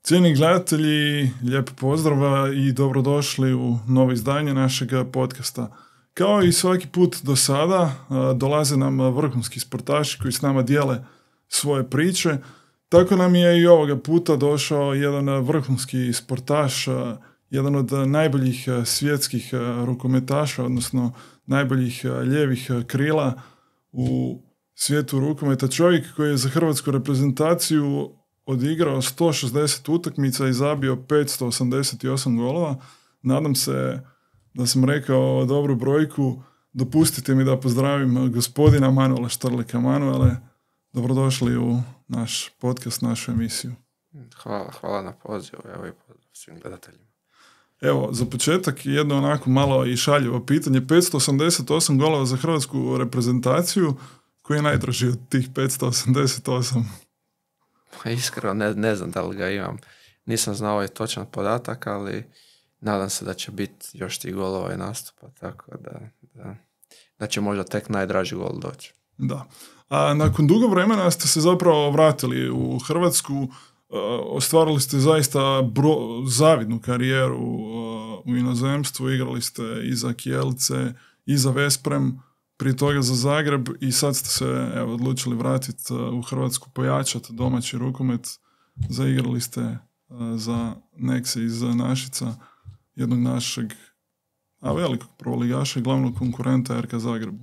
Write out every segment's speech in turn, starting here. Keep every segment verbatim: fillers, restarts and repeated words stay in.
Cijeni gledatelji, lijep pozdrav i dobrodošli u novo izdanje našeg podcasta. Kao i svaki put do sada, dolaze nam vrhunski sportaši koji s nama dijele svoje priče. Tako nam je i ovoga puta došao jedan vrhunski sportaš, jedan od najboljih svjetskih rukometaša, odnosno najboljih lijevih krila u svijetu rukometa. Čovjek koji je za hrvatsku reprezentaciju odigrao sto šezdeset utakmica i zabio petsto osamdeset osam golova. Nadam se da sam rekao dobru brojku. Dopustite mi da pozdravim gospodina Manuela Štrleka. Manuele, dobrodošli u naš podcast, našu emisiju. Hvala, hvala na pozivu, evo i pozdrav svim gledateljima. Evo, za početak jedno onako malo i šaljivo pitanje. petsto osamdeset osam golova za hrvatsku reprezentaciju. Koji je najdraži od tih petsto osamdeset osam? Iskreno ne, ne znam da li ga imam. Nisam znao ovaj točan podatak, ali nadam se da će biti još tih golova i nastupa, tako da, da, da će možda tek najdraži gol doći. Da. A nakon dugo vremena ste se zapravo vratili u Hrvatsku, uh, ostvarili ste zaista bro, zavidnu karijeru uh, u inozemstvu, igrali ste i za Kielce, i za Vesprem, prije toga za Zagreb i sad ste se evo, odlučili vratiti uh, u Hrvatsku, pojačati domaći rukomet. Zaigrali ste uh, za Nexe iz Našica, jednog našeg, a velikog prvoligaša i glavnog konkurenta R K Zagrebu.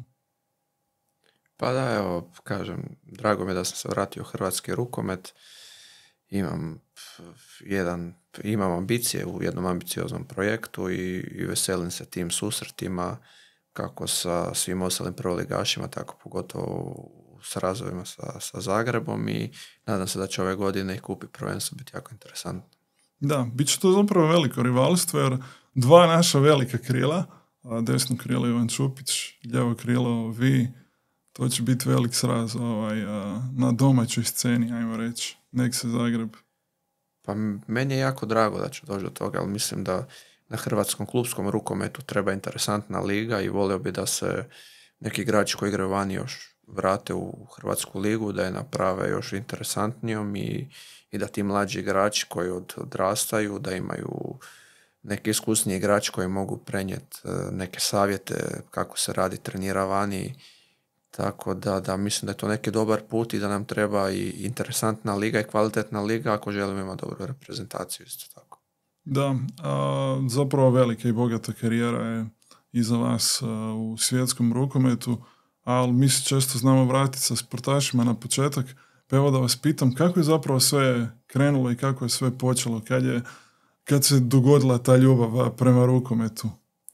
Pa da, evo, kažem, drago mi je da sam se vratio u hrvatski rukomet. Imam jedan, imam ambicije u jednom ambicioznom projektu i, i veselim se tim susretima, kako sa svim ostalim prvoligašima, tako pogotovo s razvojima sa, sa Zagrebom i nadam se da će ove godine i kupi prvenstvo biti jako interesantno. Da, bit će to zapravo veliko rivalstvo jer dva naša velika krila, desno krilo Ivan Čupić, ljevo krilo vi, to će biti velik sraz ovaj, na domaćoj sceni, ajmo reći, Nexe Zagreb. Pa meni je jako drago da ću doći do toga, ali mislim da na hrvatskom klupskom rukometu treba interesantna liga i volio bi da se neki igrači koji igraju vani još vrate u hrvatsku ligu, da je naprave još interesantnijom i, i da ti mlađi igrači koji od, odrastaju, da imaju neki iskusni igrači koji mogu prenijeti neke savjete kako se radi, trenira vani. Tako da, da mislim da je to neki dobar put i da nam treba i interesantna liga i kvalitetna liga ako želimo imati dobru reprezentaciju isto tako. Da, a, zapravo velika i bogata karijera je iza vas a, u svjetskom rukometu, ali mi se često znamo vratiti sa sportašima na početak, pa evo da vas pitam kako je zapravo sve krenulo i kako je sve počelo, kad, je, kad se dogodila ta ljubav prema rukometu?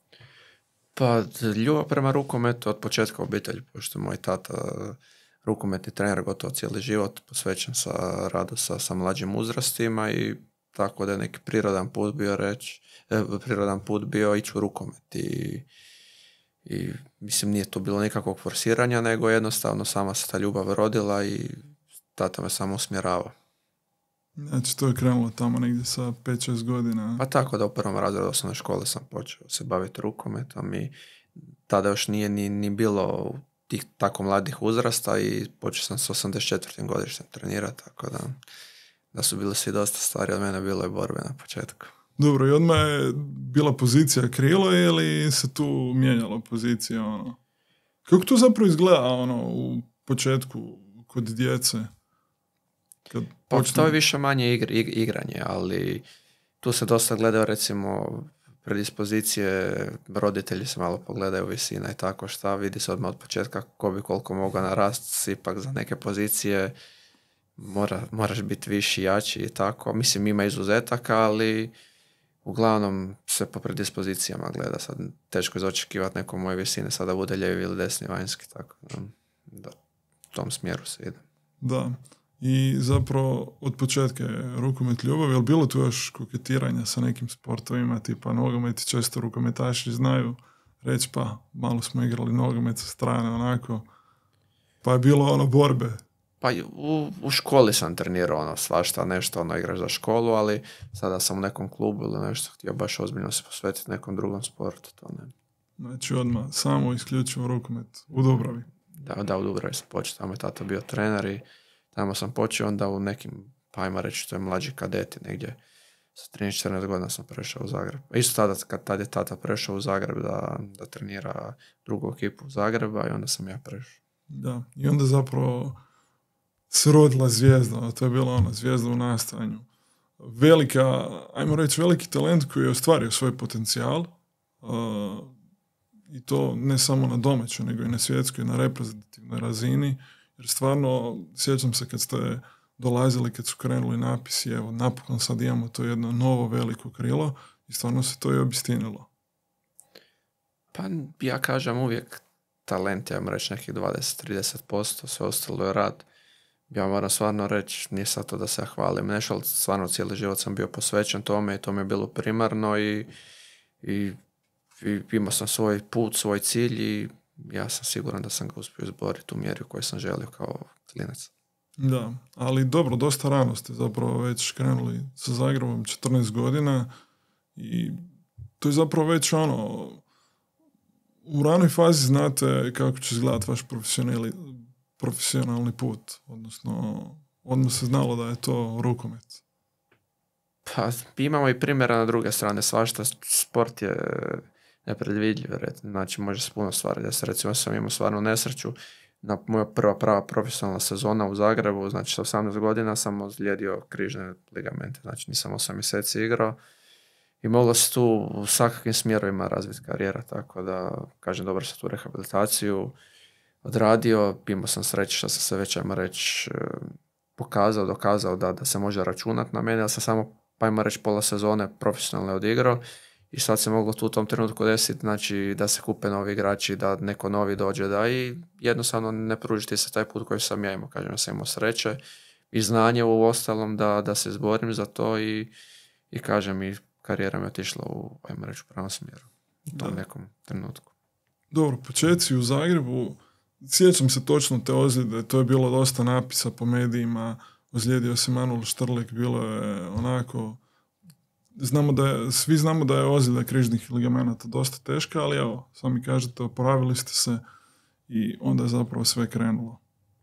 Pa ljubav prema rukometu od početka obitelji, pošto moj tata rukometni trener gotovo cijeli život posvećen sa radu sa, sa mlađim uzrastima i tako da je neki prirodan put bio reći, eh, prirodan put bio ići u rukomet i, i mislim nije to bilo nikakvog forsiranja, nego jednostavno sama se ta ljubav rodila i tata me samo usmjerava. Znači to je krenulo tamo negdje sa pet šest godina. Pa tako da u prvom razredu osnovne škole sam počeo se baviti rukometom i tada još nije ni, ni bilo tih tako mladih uzrasta i počeo sam s osamdeset četvrtim godištem trenirati, tako da, da su bili svi dosta stvari od mene, bilo je borbe na početku. Dobro, i odmah je bila pozicija krilo ili se tu mijenjala pozicija? Ono? Kako to zapravo izgleda ono, u početku kod djece? Kad Pa počne... to je više manje igr, ig, igranje, ali tu se dosta gledaju recimo predispozicije, roditelji se malo pogledaju visina i tako šta, vidi se odmah od početka ko bi koliko mogao narast, ipak za neke pozicije mora, moraš biti viši, jači i tako. Mislim ima izuzetaka, ali uglavnom se po predispozicijama gleda. Sad teško je očekivati neko moje visine sada bude lijevi ili desni vanjski, tako da, da u tom smjeru se ide. Da. I zapravo od početka je rukomet ljubav, je li bilo tu još koketiranja sa nekim sportovima, tipa nogomet, često rukometaši znaju reći pa malo smo igrali nogomet sa strane onako, pa je bilo ono borbe. Pa u, u školi sam trenirao ono svašta, nešto ono igraš za školu, ali sada sam u nekom klubu ili nešto htio baš ozbiljno se posvetiti nekom drugom sportu, to ne. Znači odmah samo isključivo rukomet u Dubravi. Da, da u Dubravi sam počeo, tamo je tata bio trener i tamo sam počeo, onda u nekim pa ajmo reći to je mlađi kadeti negdje. Sa trinaest četrnaest godina sam prešao u Zagreb. Isto tada, kad tad je tata prešao u Zagreb da, da trenira drugu ekipu u Zagreba i onda sam ja prešao. Da, i onda zapravo se rodila zvijezda, to je bila ona zvijezda u nastajanju. Velika, ajmo reći, veliki talent koji je ostvario svoj potencijal uh, i to ne samo na domaćoj, nego i na svjetskoj, na reprezentativnoj razini, jer stvarno, sjećam se kad ste dolazili, kad su krenuli napisi, evo, napokon sad imamo to jedno novo veliko krilo i stvarno se to i obistinilo. Pa ja kažem uvijek talent, ja vam reći nekih dvadeset do trideset posto, sve ostalo je rad. Ja moram stvarno reći, nije sad to da se ja hvalim nešto, ali stvarno cijeli život sam bio posvećen tome i to mi je bilo primarno i, i, i imao sam svoj put, svoj cilj i ja sam siguran da sam ga uspio izboriti u mjeri u kojoj sam želio kao klinac. Da, ali dobro, dosta rano ste zapravo već krenuli sa Zagrebom, četrnaest godina i to je zapravo već ono, u ranoj fazi znate kako će izgledati vaš profesionalni, profesionalni put, odnosno odmah se znalo da je to rukomet. Pa imamo i primjera na druge strane, svašta, sport je nepredvidljiv, znači može se puno stvari desiti. Recimo sam imao stvarno nesreću, na moja prva prava profesionalna sezona u Zagrebu, znači sa osamnaest godina sam ozlijedio križne ligamente, znači nisam osam mjeseci igrao i moglo se tu u svakakvim smjerovima razviti karijera, tako da kažem dobro sam tu rehabilitaciju odradio, imao sam sreće što sam se već, ajmo reći, pokazao, dokazao da, da se može računati na mene, ali sam samo, pa ajmo reći, pola sezone profesionalno odigrao i sad se moglo tu u tom trenutku desiti, znači da se kupe novi igrači, da neko novi dođe, da i jednostavno ne pružiti se taj put koji sam ja imao, kažem, sam imao sreće i znanje u ostalom da, da se izborim za to i, i kažem, i karijera mi je otišla u, ajmo reći, u pravom smjeru u tom da. nekom trenutku. Dobro, početci u Zagrebu, sjećam se točno te ozljede, to je bilo dosta napisa po medijima, ozlijedio se Manuel Štrlek, bilo je onako, znamo da je, svi znamo da je ozljeda križnih ligamenata dosta teška, ali evo, sami kažete, oporavili ste se i onda je zapravo sve krenulo.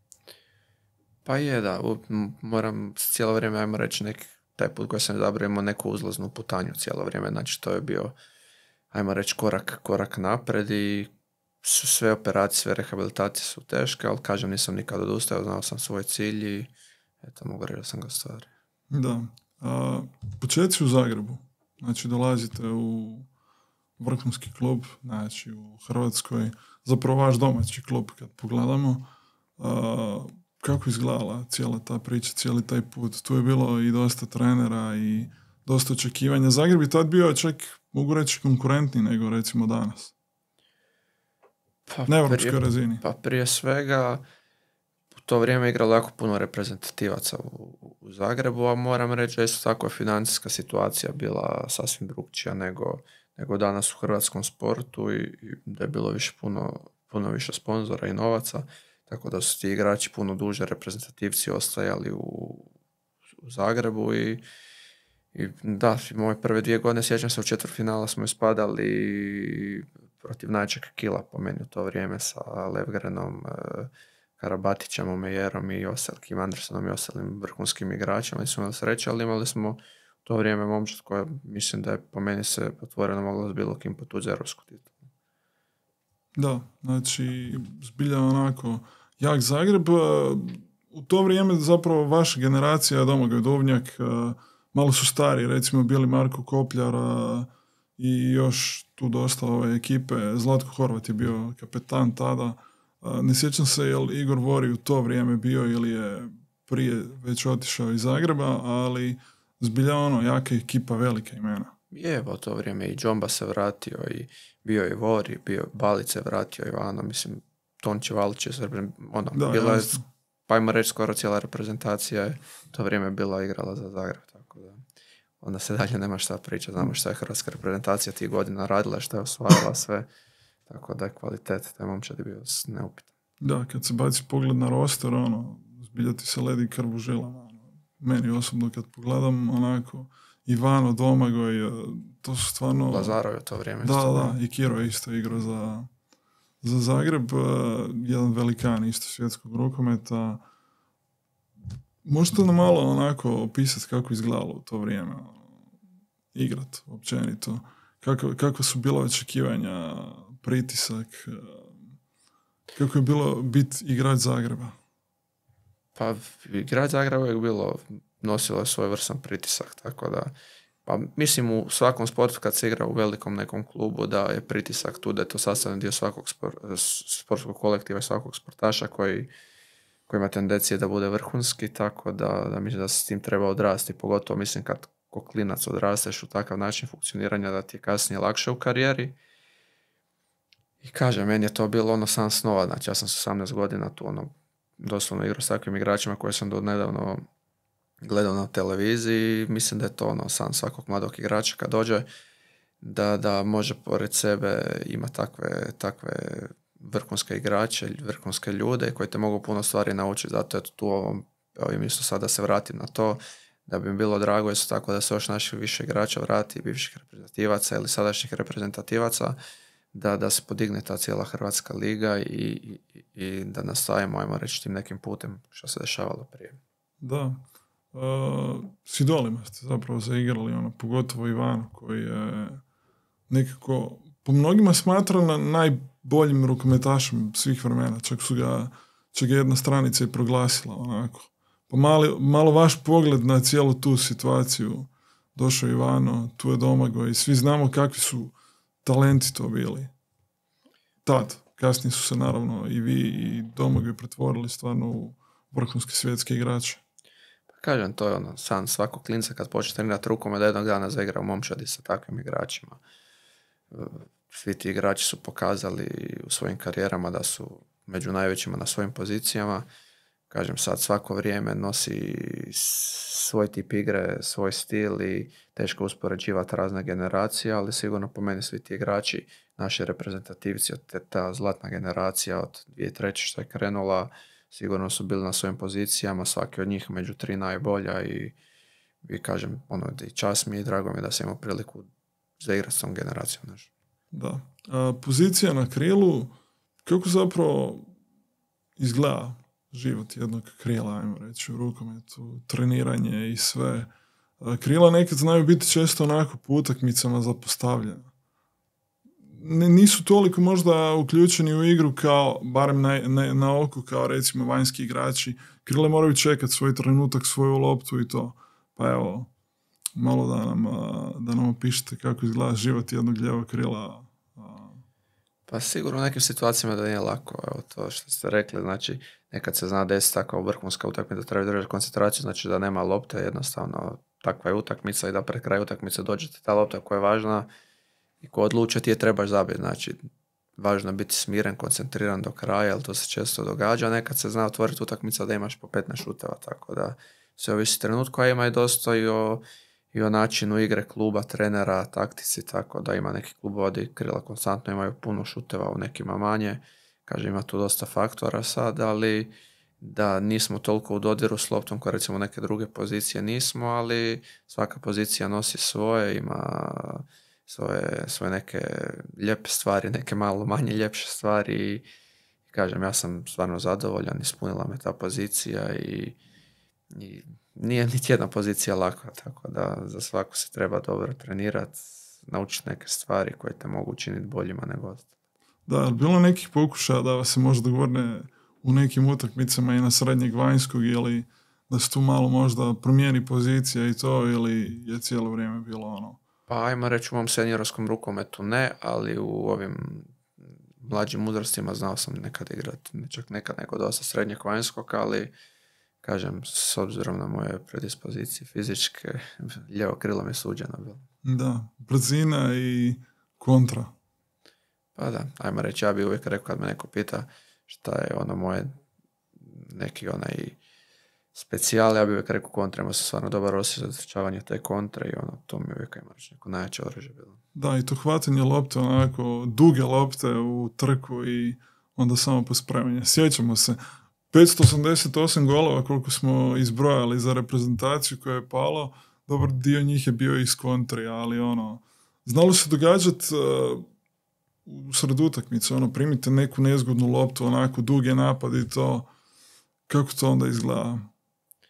Pa je, da, moram cijelo vrijeme, ajmo reći, neki, taj put koji sam izabrao imao neku uzlaznu putanju cijelo vrijeme, znači to je bio, ajmo reći, korak, korak napred i sve operacije, sve rehabilitacije su teške, ali kažem, nisam nikad odustao, znao sam svoj cilj i eto, mogu reći da sam ga ostvario. Da. A, početci u Zagrebu, znači dolazite u vrhunski klub, znači u Hrvatskoj, zapravo vaš domaći klub kad pogledamo. A, kako izgledala cijela ta priča, cijeli taj put? Tu je bilo i dosta trenera i dosta očekivanja. Zagreb je tad bio čak, mogu reći, konkurentniji nego recimo danas. Pa na europskoj razini. Pa prije svega u to vrijeme igralo jako puno reprezentativaca u, u Zagrebu, a moram reći da isto tako je financijska situacija bila sasvim drukčija nego, nego danas u hrvatskom sportu i, i da je bilo više puno, puno više sponzora i novaca, tako da su ti igrači puno duže reprezentativci ostajali u, u Zagrebu i I da, moje prve dvije godine, sjećam se, u četvrtfinala smo ispadali protiv najjačeg kila po meni u to vrijeme sa Levgrenom, Karabatićem, Omejerom i Oselkim Andersonom i ostalim vrhunskim igračima. Nismo imali sreće, ali imali smo u to vrijeme momčad koja mislim da je po meni se potvoreno mogla s bilo kim potući europsku titulu. Da, znači zbilja onako jak Zagreb. U to vrijeme zapravo vaša generacija, Domagoj Duvnjak, malo su stari, recimo bili Marko Kopljar i još tu dosta ove ekipe. Zlatko Horvat je bio kapetan tada. Ne sjećam se je li Igor Vori u to vrijeme bio ili je prije već otišao iz Zagreba, ali zbilja ono, jaka ekipa, velika imena. Je, u to vrijeme i Džomba se vratio i bio je Vori, bio Balić se vratio, Ivano, mislim, Tonči Valić je ono, da, bila je, pa ajmo reći, skoro cijela reprezentacija je to vrijeme bila igrala za Zagreb, tako da onda se dalje nema šta pričati, znamo šta je hrvatska reprezentacija tih godina radila, šta je osvajala sve, tako da je kvalitet taj momčad je bio neupitan. Da, kad se baci pogled na roster, ono, zbilja ti se ledi krv u žilama. Ono. Meni osobno kad pogledam, onako, Ivano, Domagoj, to su stvarno... Lazarov je to vrijeme. Da, isto, da, i Kiro je isto igrao za, za Zagreb, jedan velikan isto svjetskog rukometa. Možete nam malo onako opisati kako izgledalo u to vrijeme, igrat općenito, kako, kako su bila očekivanja, pritisak, kako je bilo biti igrač Zagreba? Pa igrač Zagreba je bilo, nosilo je svoj vrsan pritisak, tako da pa mislim u svakom sportu kad se igra u velikom nekom klubu da je pritisak tu, da je to sastavni dio svakog spor, sportskog kolektiva i svakog sportaša koji, koji ima tendencije da bude vrhunski, tako da, da mislim da se s tim treba odrasti, pogotovo mislim kad ko klinac odrasteš u takav način funkcioniranja da ti je kasnije lakše u karijeri. I kažem, meni je to bilo ono san snova, znači ja sam s osamnaest godina tu ono doslovno igrao s takvim igračima koje sam do nedavno gledao na televiziji. Mislim da je to ono san svakog mladog igrača kad dođe da, da može pored sebe ima takve, takve vrhunske igrače, vrhunske ljude koji te mogu puno stvari naučiti. Zato je tu ovom, ovim isto sada se vratim na to da bi mi bilo drago isto tako da se još naših više igrača vrati, bivših reprezentativaca ili sadašnjih reprezentativaca, da, da se podigne ta cijela Hrvatska liga i, i, i da nastavimo, ajmo reći, tim nekim putem što se dešavalo prije. Da. Uh, s idolima ste zapravo zaigrali, ono, pogotovo Ivano, koji je nekako po mnogima smatran najboljim rukometašem svih vremena. Čak su ga, čak je jedna stranica i proglasila onako. Pa mali, malo vaš pogled na cijelu tu situaciju. Došao Ivano, tu je Domagoj i svi znamo kakvi su talenti to bili. Tad, kasnije su se naravno i vi i Domagoj pretvorili stvarno u vrhunske svjetske igrače. Pa kažem, to je ono san svakog klinca kad počne trenirati rukom da jednog dana zaigra u momčadi sa takvim igračima. Svi ti igrači su pokazali u svojim karijerama da su među najvećima na svojim pozicijama. Kažem, sad svako vrijeme nosi svoj tip igre, svoj stil i teško uspoređivati razne generacije, ali sigurno po meni svi ti igrači, naši reprezentativci, od te, ta zlatna generacija od dvije tisuće treće što je krenula, sigurno su bili na svojim pozicijama, svaki od njih među tri najbolja i, i kažem, ono, i čast mi i drago mi da sam imao priliku zaigrati s tom generacijom. Znaš. Da. A, pozicija na krilu, kako zapravo izgleda život jednog krila, ajmo reći, u rukometu, treniranje i sve. Krila nekad znaju biti često onako po utakmicama zapostavljena. Nisu toliko možda uključeni u igru kao, barem na, na, na oku, kao recimo vanjski igrači. Krile moraju čekati svoj trenutak, svoju loptu i to. Pa evo, malo da nam, da nam opišete kako izgleda život jednog lijevog krila. Pa sigurno u nekim situacijama da nije lako. Evo to što ste rekli, znači nekad se zna desiti takva vrhunska utakmica da treba držati koncentraciju, znači da nema lopte, jednostavno takva je utakmica i da pred kraj utakmice dođete ta lopta koja je važna i ko odluče ti je trebaš zabiti. Znači važno je biti smiren, koncentriran do kraja, jer to se često događa. Nekad se zna otvoriti utakmica da imaš po petnaest šuteva, tako da se ovisi trenutku, a ima i dosta i o, i o načinu igre kluba, trenera, taktici, tako da ima neki klubova gdje krila konstantno imaju puno šuteva, u nekima manje. Kaže, ima tu dosta faktora sad, ali da nismo toliko u dodiru s loptom kao recimo neke druge pozicije nismo, ali svaka pozicija nosi svoje, ima svoje, svoje neke lijepe stvari, neke malo manje ljepše stvari i kažem, ja sam stvarno zadovoljan, ispunila me ta pozicija i, i nije niti jedna pozicija laka, tako da za svaku se treba dobro trenirati, naučiti neke stvari koje te mogu učiniti boljima nego ostalo. Da, ali bilo nekih pokušaja da se možda govorne u nekim utakmicama i na srednjeg vanjskog ili da se tu malo možda promijeni pozicija i to ili je cijelo vrijeme bilo ono? Pa ajmo reći u mom seniorskom rukometu ne, ali u ovim mlađim uzrastima znao sam nekad igrati, čak nekad nego dosta srednjeg vanjskog, ali kažem, s obzirom na moje predispozicije fizičke, lijevo krilo mi je suđeno bilo. Da, brzina i kontra. Pa da, ajmo reći, ja bih uvijek rekao kad me neko pita šta je ono moje neki onaj specijal, ja bih uvijek rekao kontra, ima se stvarno dobar osjećaj za trčavanje te kontre i ono, to mi uvijek ima reći neko najjače oružje bilo. Da, i to hvatanje lopte, onako duge lopte u trku i onda samo pospremanje. Sjećamo se, petsto osamdeset osam golova koliko smo izbrojali za reprezentaciju koja je palo, dobar dio njih je bio iz kontri, ali ono, znalo se događati uh, u sred utakmice, ono, primite neku nezgodnu loptu, onako duge napad i to, kako to onda izgleda?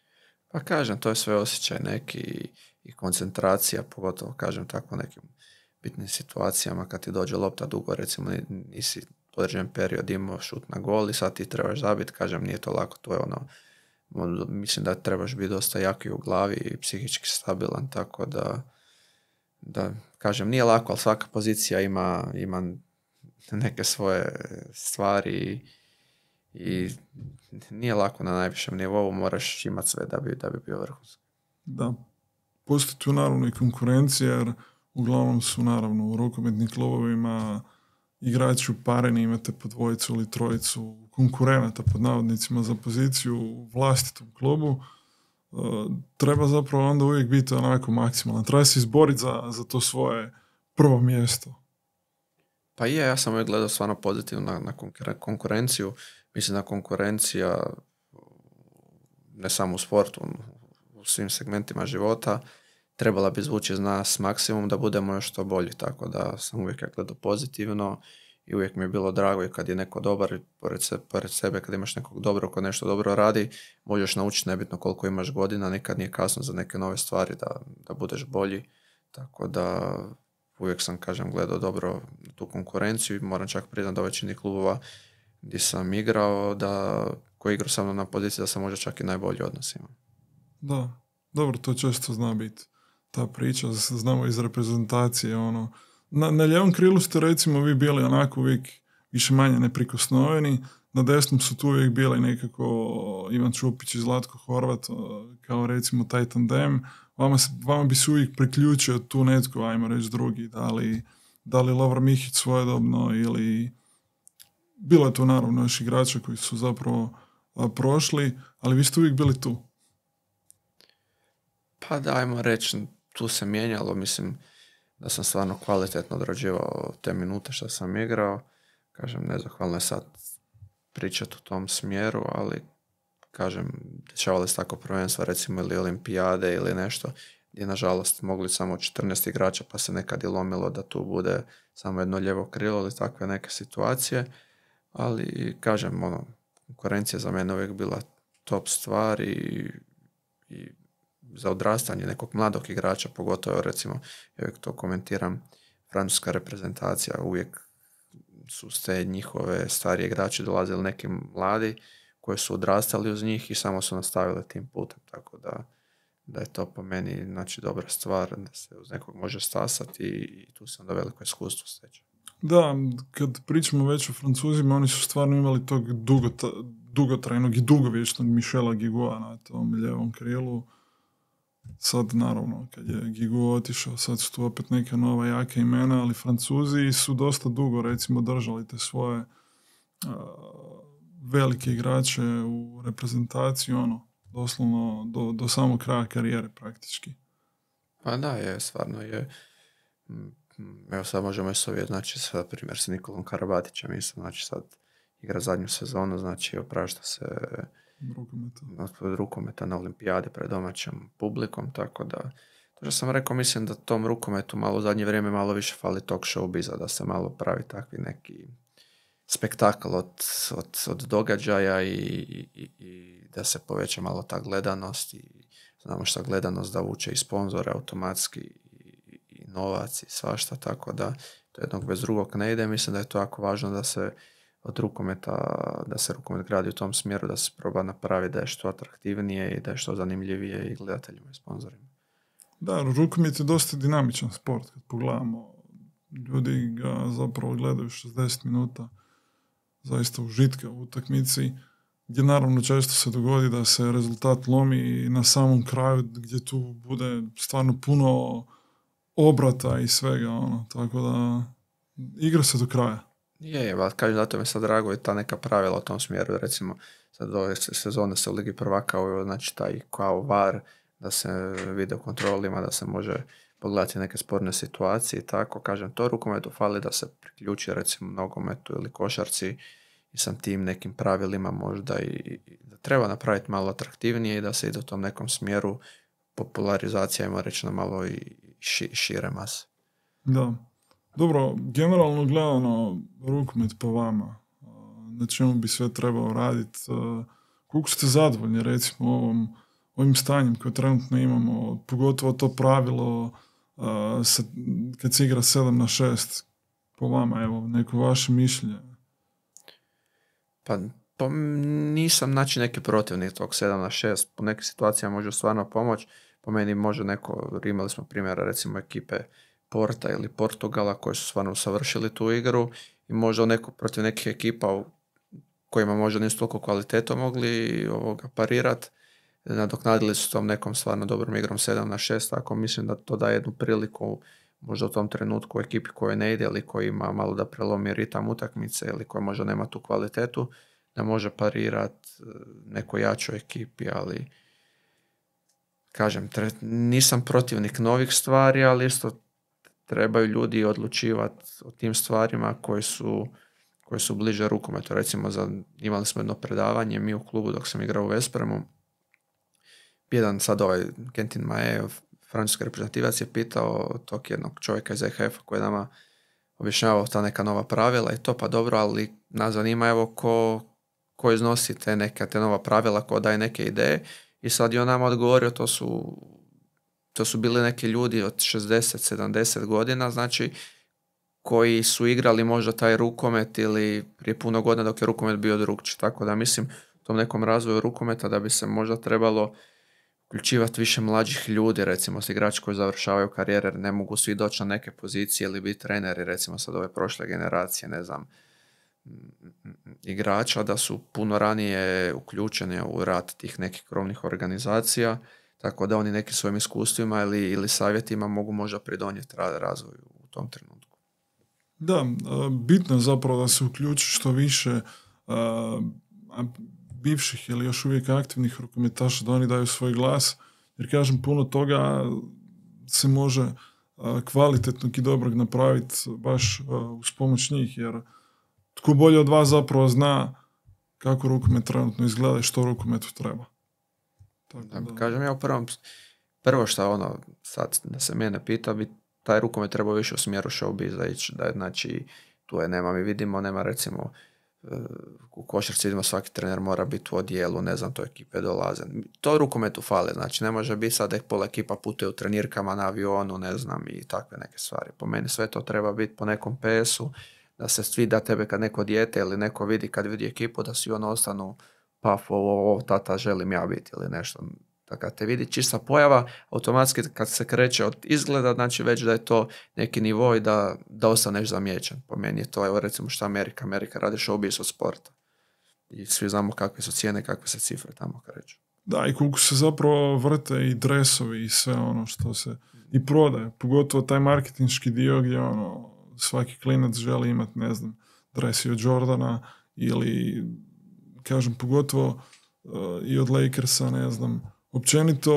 Pa kažem, to je sve osjećaj neki i, i koncentracija, pogotovo kažem tako nekim bitnim situacijama kad ti dođe lopta dugo, recimo nisi određen period imao šut na gol i sad ti trebaš zabiti, kažem, nije to lako, to je ono, mislim da trebaš biti dosta jaki u glavi i psihički stabilan, tako da, da kažem, nije lako, ali svaka pozicija ima, ima neke svoje stvari i nije lako na najvišem nivou, moraš imati sve da bi, da bi bio vrhunski. Da, postoji tu naravno i konkurencija, jer uglavnom su naravno u rukometnim klubovima igrači upareni, imate po dvojicu ili trojicu konkurenata pod navodnicima za poziciju u vlastitom klubu. E, treba zapravo onda uvijek biti onako maksimalan. Treba se izboriti za, za to svoje prvo mjesto. Pa je, ja sam uvijek gledao stvarno pozitivno na, na konkurenciju. Mislim da konkurencija ne samo u sportu, u svim segmentima života trebala bi zvuči iz nas maksimum da budemo još to bolji, tako da sam uvijek gledao pozitivno i uvijek mi je bilo drago i kad je neko dobar pored, se, pored sebe, kad imaš nekog dobro ko nešto dobro radi, možeš naučiti nebitno koliko imaš godina, nikad nije kasno za neke nove stvari da, da budeš bolji, tako da uvijek sam, kažem, gledao dobro tu konkurenciju i moram čak priznati da u većini klubova gdje sam igrao, da koji igrao sa mnom na poziciji da sam možda čak i najbolji odnos imao. Da, dobro, to često zna biti ta priča, znamo iz reprezentacije, ono, na, na ljevom krilu ste recimo vi bili onako uvijek više manje neprikosnoveni, na desnom su tu uvijek bili nekako Ivan Čupić i Zlatko Horvat, kao recimo taj tandem, vama, vama bi se uvijek priključio tu netko, ajmo reći drugi, da li, da li Lovro Mihić svojedobno ili bilo je tu naravno još igrača koji su zapravo a, prošli, ali vi ste uvijek bili tu. Pa dajmo reći, tu se mijenjalo, mislim da sam stvarno kvalitetno odrađivao te minute što sam igrao. Kažem, nezahvalno je sad pričati u tom smjeru, ali kažem, dešavali se tako prvenstva, recimo ili olimpijade ili nešto, gdje nažalost mogli samo četrnaest igrača, pa se nekad i lomilo da tu bude samo jedno lijevo krilo ili takve neke situacije, ali kažem, ono, konkurencija za mene uvijek bila top stvar i, i za odrastanje nekog mladog igrača, pogotovo recimo, ja uvijek to komentiram, francuska reprezentacija, uvijek su ste njihove starije igrači dolazili neki mladi koji su odrastali uz njih i samo su nastavili tim putem, tako da, da je to po meni, znači, dobra stvar da se uz nekog može stasati i, i tu sam da veliko iskustvo steći. Da, kad pričamo već o Francuzima, oni su stvarno imali tog dugota, dugotrajnog i dugovječnog Michela Gigoua na tom ljevom krilu. Sad, naravno, kad je Gigoua otišao, sad su tu opet neka nova jaka imena, ali Francuzi su dosta dugo, recimo, držali te svoje uh, velike igrače u reprezentaciji, ono, doslovno do, do samog kraja karijere praktički. Pa da, je, stvarno je. Evo sad možemo se uvijeti, znači sad primjer sa Nikolom Karabatićem, mislim, znači sad igra zadnju sezonu, znači oprašta se rukometa. od rukometa na olimpijade pred domaćom publikom, tako da to što sam rekao, mislim da tom rukometu malo u zadnje vrijeme malo više fali tog showbiza, da se malo pravi takvi neki spektakl od, od, od događaja i, i, i da se poveća malo ta gledanost i znamo šta gledanost da vuče i sponzore automatski i, i novac i svašta, tako da to jednog bez drugog ne ide. Mislim da je to jako važno da se od rukometa, da se rukomet gradi u tom smjeru, da se proba napravi da je što atraktivnije i da je što zanimljivije i gledateljima i sponzorima. Da, rukomet je dosta dinamičan sport, kad pogledamo. Ljudi ga zapravo gledaju šezdeset minuta zaista užitka u utakmici, gdje naravno često se dogodi da se rezultat lomi na samom kraju, gdje tu bude stvarno puno obrata i svega, ono, tako da igra se do kraja. Je, je, ali kažem, zato mi sad drago je ta neka pravila u tom smjeru, recimo sad ove sezone se u Ligi prvaka, znači taj kao var, da se video kontrolima, da se može pogledati neke sporne situacije i tako, kažem, to rukometu fali da se priključi recimo nogometu ili košarci i sam tim nekim pravilima možda i, i da treba napraviti malo atraktivnije i da se ide u tom nekom smjeru popularizacija, ima reći, na malo i ši, šire mase. Da. Dobro, generalno gledano rukomet po vama, na čemu bi sve trebao raditi, koliko ste zadovoljni recimo ovom, ovim stanjem koje trenutno imamo, pogotovo to pravilo uh, sa, kad se igra sedam na šest, po vama, evo, neko vaše mišljenje? Pa, pa nisam znači neki protivnik tog sedam na šest, po nekim situacijama može stvarno pomoć, po meni može neko, imali smo primjera recimo ekipe Porta ili Portugala koji su stvarno savršili tu igru i možda neko, protiv nekih ekipa u kojima možda nisu toliko kvaliteto mogli ovoga parirati, nadoknadili su tom nekom stvarno dobrom igrom sedam na šest, tako mislim da to daje jednu priliku možda u tom trenutku ekipi koja ne ide ili koji ima malo da prelomi ritam utakmice ili koja možda nema tu kvalitetu, da može parirati nekoj jačoj ekipi, ali kažem, tre, nisam protivnik novih stvari, ali isto trebaju ljudi odlučivati o tim stvarima koji su, koji su bliže rukometu. Recimo, za, imali smo jedno predavanje, mi u klubu dok sam igrao u Vespremu, jedan sad ovaj Quentin Mae, francuski reprezentativac, je pitao tog jednog čovjeka iz E H F-a koji je nama objašnjavao ta neka nova pravila i to, pa dobro, ali nas zanima evo ko, ko iznosi te neke te nova pravila, ko daje neke ideje, i sad je on nama odgovorio, to su to su bili neki ljudi od šezdeset sedamdeset godina, znači koji su igrali možda taj rukomet ili prije puno godina dok je rukomet bio drugčiji, tako da mislim u tom nekom razvoju rukometa da bi se možda trebalo uključivati više mlađih ljudi, recimo s igrači koji završavaju karijere, jer ne mogu svi doći na neke pozicije ili biti treneri, recimo sad ove prošle generacije, ne znam, igrača, da su puno ranije uključeni u rad tih nekih krovnih organizacija, tako da oni nekim svojim iskustvima ili, ili savjetima mogu možda pridonijeti razvoju u tom trenutku. Da, bitno je zapravo da se uključi što više bivših ili još uvijek aktivnih rukometaša, da oni daju svoj glas, jer kažem, puno toga se može kvalitetnog i dobrog napraviti baš uz pomoć njih, jer tko bolje od vas zapravo zna kako rukomet trenutno izgleda i što rukometu treba. Tako da, da. Kažem ja u prvom, prvo što ono, sad da se mene pita, bi taj rukomet treba više u smjeru showbiza ići, da je, znači, tu je, nema, mi vidimo, nema recimo, u košarci vidimo svaki trener mora biti u odijelu, ne znam, to ekipe dolaze. To rukometu fale, znači ne može biti sad da pola ekipa putuje u trenirkama na avionu, ne znam, i takve neke stvari. Po meni sve to treba biti po nekom P S-u, da se svi da tebe kad neko dijete ili neko vidi, kad vidi ekipu, da svi ono ostanu, pa ovo, ovo, tata, želim ja biti ili nešto. Da kad te vidi čista pojava, automatski kad se kreće od izgleda, znači već da je to neki nivo i da, da ostaneš zamijećen. Po meni je to, evo recimo što Amerika, Amerika radi showbiz od sporta. I svi znamo kakve su cijene, kakve se cifre tamo kreću. Da, i koliko se zapravo vrte i dresovi i sve ono što se i prodaje. Pogotovo taj marketinški dio gdje ono, svaki klinac želi imati, ne znam, dresi od Jordana ili, kažem, pogotovo uh, i od Lakersa, ne znam, općenito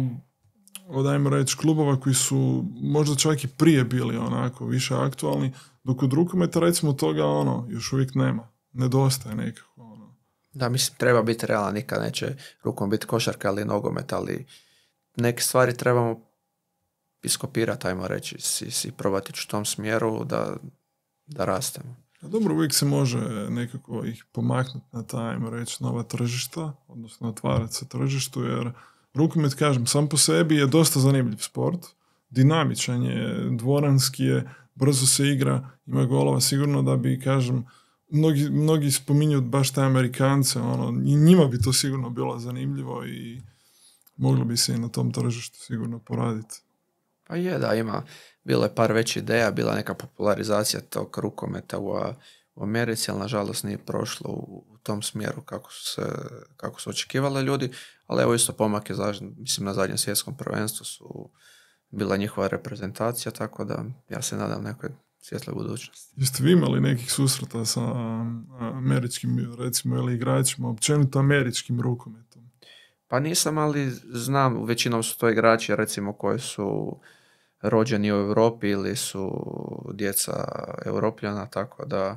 od, ajmo reći, klubova koji su možda čak i prije bili onako više aktualni, dok od rukometa recimo toga ono još uvijek nema, nedostaje nekako ono. Da, mislim, treba biti realan, nikad neće rukom biti košarka ili nogomet, ali neke stvari trebamo iskopirati, ajmo reći, si, si probati u tom smjeru da, da rastemo. A dobro, uvijek se može nekako ih pomaknuti na ta, ajmo reći, nova tržišta, odnosno otvarati se tržištu, jer rukomet, kažem, sam po sebi je dosta zanimljiv sport, dinamičan je, dvoranski je, brzo se igra, ima golova, sigurno da bi, kažem, mnogi, mnogi spominju baš te Amerikance, ono, i njima bi to sigurno bilo zanimljivo i moglo bi se i na tom tržištu sigurno poraditi. Pa je, da, ima, bilo je par već ideja, bila neka popularizacija tog rukometa u, u Americi, ali nažalost nije prošlo u, u tom smjeru kako su, se, kako su očekivali ljudi, ali evo isto pomak je, mislim, na zadnjem svjetskom prvenstvu su bila njihova reprezentacija, tako da ja se nadam nekoj svjetloj budućnosti. Jeste vi imali nekih susreta sa američkim, recimo, ili igračima, općenito američkim rukometom? Pa nisam, ali znam, većinom su to igrači, recimo, koji su rođeni u Europi ili su djeca Europljana, tako da,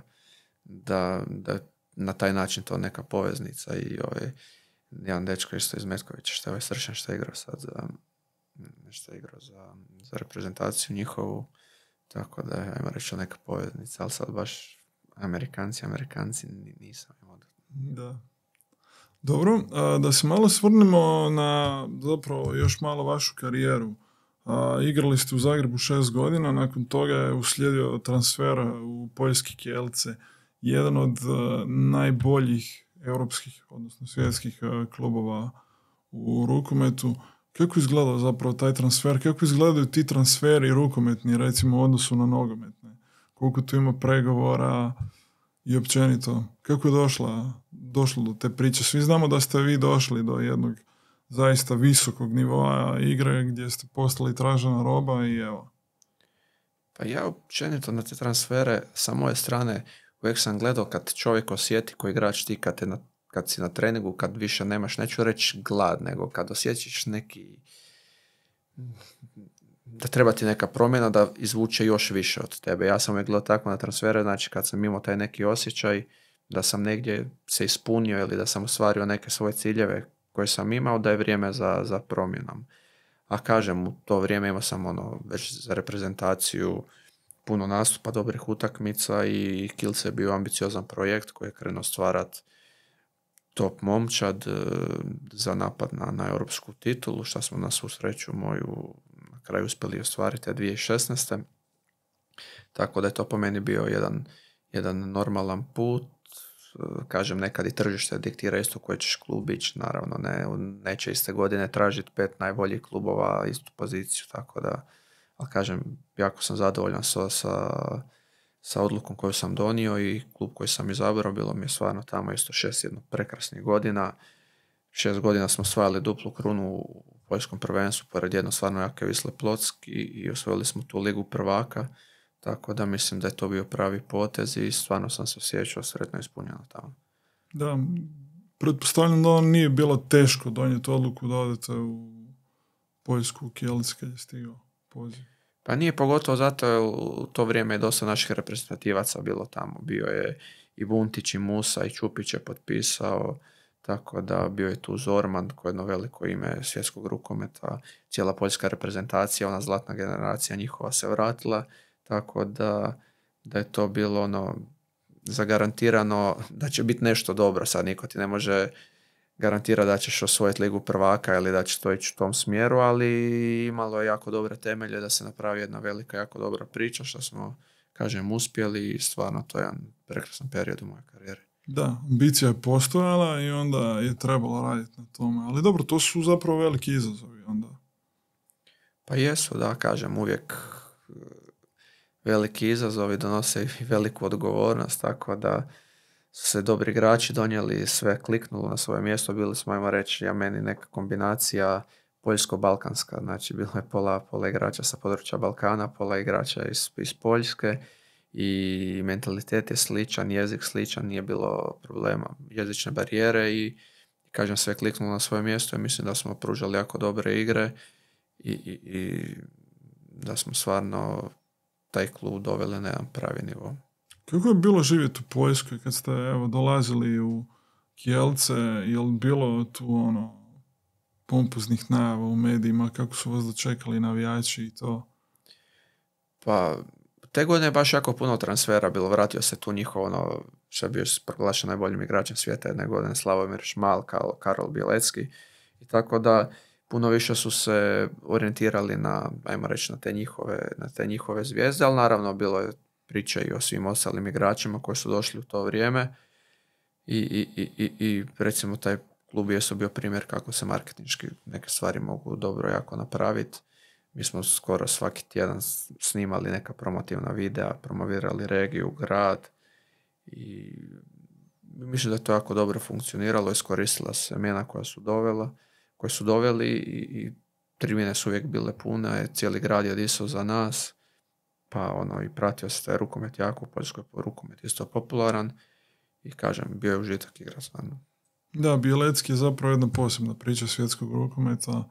da, da na taj način to neka poveznica. I ovaj jedan dečko isto iz Metkovića, što je ovaj Sršan, što je igrao sad za, što je igrao za, za reprezentaciju njihovu, tako da ajmo reći neka poveznica, ali sad baš Amerikanci, Amerikanci nisam imao. Da. Dobro, a, da se malo svrnemo na zapravo još malo vašu karijeru. A, igrali ste u Zagrebu šest godina, nakon toga je uslijedio transfer u poljski Kielce, jedan od a, najboljih europskih, odnosno svjetskih a, klubova u rukometu. Kako izgleda zapravo taj transfer? Kako izgledaju ti transferi rukometni, recimo u odnosu na nogometne? Koliko tu ima pregovora i općenito? Kako je došla, došlo do te priče? Svi znamo da ste vi došli do jednog zaista visokog nivoa igre gdje ste postali tražena roba i evo. Pa ja općenito na te transfere sa moje strane uvijek sam gledao kad čovjek osjeti koji igrač ti kad, na, kad si na treningu, kad više nemaš, neću reći glad, nego kad osjećaš neki da treba ti neka promjena da izvuče još više od tebe. Ja sam uvijek gledao tako na transfere, znači kad sam imao taj neki osjećaj da sam negdje se ispunio ili da sam ostvario neke svoje ciljeve koje sam imao, da je vrijeme za, za promjenom. A kažem, u to vrijeme imao sam ono, već za reprezentaciju puno nastupa, dobrih utakmica i Kielce je bio ambiciozan projekt koji je krenuo stvarati top momčad za napad na, na europsku titulu, što smo na svu sreću moju na kraju uspjeli ostvariti dvije tisuće šesnaeste. Tako da je to po meni bio jedan, jedan normalan put. Kažem, nekad i tržište diktira isto koji ćeš klub ići, naravno ne, neće iste godine tražiti pet najboljih klubova istu poziciju, tako da, ali kažem, jako sam zadovoljan sa, sa, sa odlukom koju sam donio i klub koji sam izabrao, bilo mi je stvarno tamo isto šest jedno prekrasnih godina. Šest godina smo osvajali duplu krunu u poljskom prvenstvu, pored jedno stvarno jake Wisle Plock i, i osvojili smo tu ligu prvaka. Tako da mislim da je to bio pravi potez i stvarno sam se osjećao sretno ispunjeno tamo. Da, pretpostavljam da on nije bilo teško donijeti odluku da odete u Poljsku, u Kielce kad je stigao poziv. Pa nije, pogotovo zato jer u to vrijeme je dosta naših reprezentativaca bilo tamo. Bio je i Buntić i Musa i Čupić je potpisao, tako da bio je tu Zorman koji je jedno veliko ime svjetskog rukometa. Cijela poljska reprezentacija, ona zlatna generacija njihova se vratila. Tako da, da je to bilo ono zagarantirano da će biti nešto dobro. Sad niko ti ne može garantirati da ćeš osvojiti ligu prvaka ili da će to ići u tom smjeru, ali imalo je jako dobre temelje da se napravi jedna velika, jako dobra priča što smo, kažem, uspjeli i stvarno to je jedan prekrasan period u mojoj karijeri. Da, ambicija je postojala i onda je trebalo raditi na tome. Ali dobro, to su zapravo veliki izazovi onda. Pa jesu, da, kažem, uvijek veliki izazovi donose i veliku odgovornost, tako da su se dobri igrači donijeli, sve kliknulo na svoje mjesto, bili smo, ajmo reći, ja meni neka kombinacija poljsko-balkanska, znači bilo je pola, pola igrača sa područja Balkana, pola igrača iz, iz Poljske i mentalitet je sličan, jezik sličan, nije bilo problema, jezične barijere i, kažem, sve kliknulo na svoje mjesto i mislim da smo pružali jako dobre igre i, i, i da smo stvarno taj klub doveli na jedan pravi nivo. Kako je bilo živjeti u Poljskoj kad ste evo, dolazili u Kielce? Je li bilo tu ono pompoznih najava u medijima? Kako su vas dočekali navijači i to? Pa, te godine je baš jako puno transfera bilo. Vratio se tu njihov, ono, što je bio proglašen najboljim igračem svijeta jedne godine, Slavomir Šmal, Karol Bielecki. I tako da puno više su se orijentirali na, ajmo reći, na te njihove, na te njihove zvijezde, ali naravno bilo je priča i o svim ostalim igračima koji su došli u to vrijeme i, i, i, i recimo taj klub je bio primjer kako se marketinški neke stvari mogu dobro jako napraviti. Mi smo skoro svaki tjedan snimali neka promotivna videa, promovirali regiju, grad i mislim da je to jako dobro funkcioniralo, iskoristila se imena koja su dovela, koje su doveli i, i tribine su uvijek bile pune, cijeli grad je disao za nas, pa ono i pratio se taj rukomet jako, u Poljskoj rukomet isto popularan i kažem, bio je užitak igra stvarno. Da, Bielecki je zapravo jedna posebna priča svjetskog rukometa.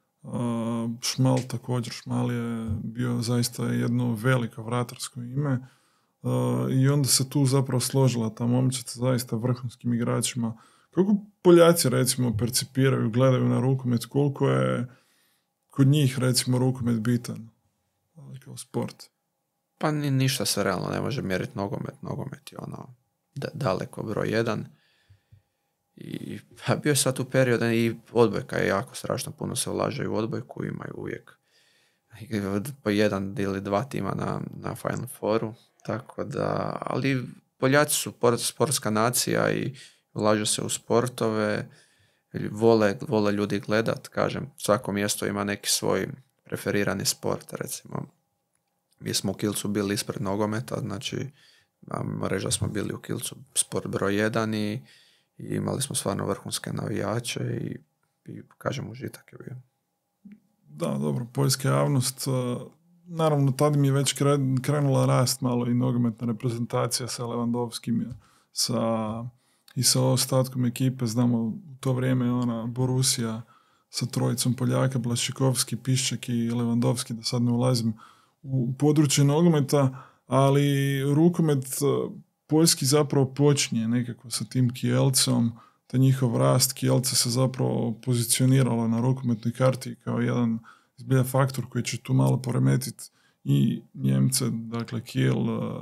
Šmal također, Šmal je bio zaista jedno veliko vratarsko ime i onda se tu zapravo složila ta momčad sa zaista vrhunskim igračima. Kako Poljaci recimo percipiraju, gledaju na rukomet, koliko je kod njih recimo rukomet bitan kao sport? Pa ni, ništa se realno ne može mjeriti nogomet. Nogomet je ono da, daleko broj jedan i I pa bio je sad u periodu i odbojka je jako strašno, puno se ulaže u odbojku, imaju uvijek po jedan ili dva tima na, na Final Fouru, tako da, ali Poljaci su sportska nacija i ulažu se u sportove, vole, vole ljudi gledat, kažem, svako mjesto ima neki svoj preferirani sport, recimo. Mi smo u Kielcu bili ispred nogometa, znači reći smo bili u Kielcu sport broj jedan i, i imali smo stvarno vrhunske navijače i, i kažem, užitak je bio. Da, dobro, poljska javnost, naravno tad mi je već krenula rast malo i nogometna reprezentacija sa Lewandowskim, sa, i sa ostatkom ekipe, znamo u to vrijeme ona Borussia sa trojicom Poljaka, Blaščikovski, Pišček i Lewandowski, da sad ne ulazim u područje nogometa, ali rukomet poljski zapravo počinje nekako sa tim Kielcom, ta njihov rast. Kielce se zapravo pozicioniralo na rukometnoj karti kao jedan zbilja faktor koji će tu malo poremetiti i Njemce, dakle Kiel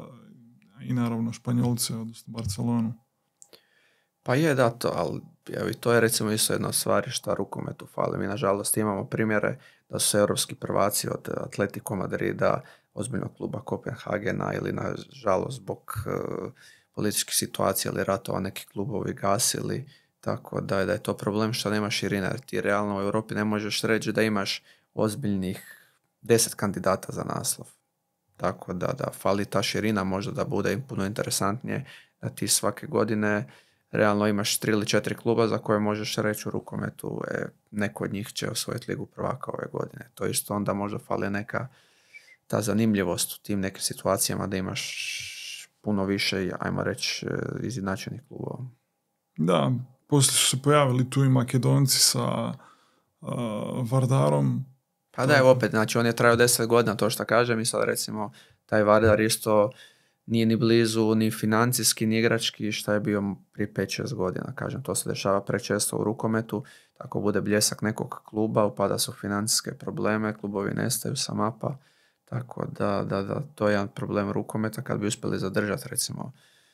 i naravno Španjolce, odnosno Barcelonu. Pa je da to, ali evo, to je recimo isto jedna stvar šta rukometu fali. Mi nažalost imamo primjere da su europski prvaci od Atletico Madrida, ozbiljnog kluba Kopenhagena ili nažalost zbog uh, političkih situacija ili ratova neki klubovi gasili, tako da je, da je to problem što nema širine. Ti realno u Europi ne možeš reći da imaš ozbiljnih deset kandidata za naslov. Tako da, da fali ta širina, možda da bude puno interesantnije, da ti svake godine realno imaš tri ili četiri kluba za koje možeš reći u rukometu, e, neko od njih će osvojiti ligu prvaka ove godine. To isto onda možda fali neka ta zanimljivost u tim nekim situacijama da imaš puno više, ajmo reći, izjednačenih klubova. Da, poslije su se pojavili tu i Makedonci sa uh, Vardarom. Pa da je opet, znači on je trajao deset godina, to što kažem, i sad recimo taj Vardar isto nije ni blizu, ni financijski, ni igrački, šta je bio prije pet šest godina, kažem, to se dešava prečesto u rukometu, tako bude bljesak nekog kluba, upada su financijske probleme, klubovi nestaju sa mapa, tako da, da, da to je jedan problem rukometa kad bi uspjeli zadržati, recimo,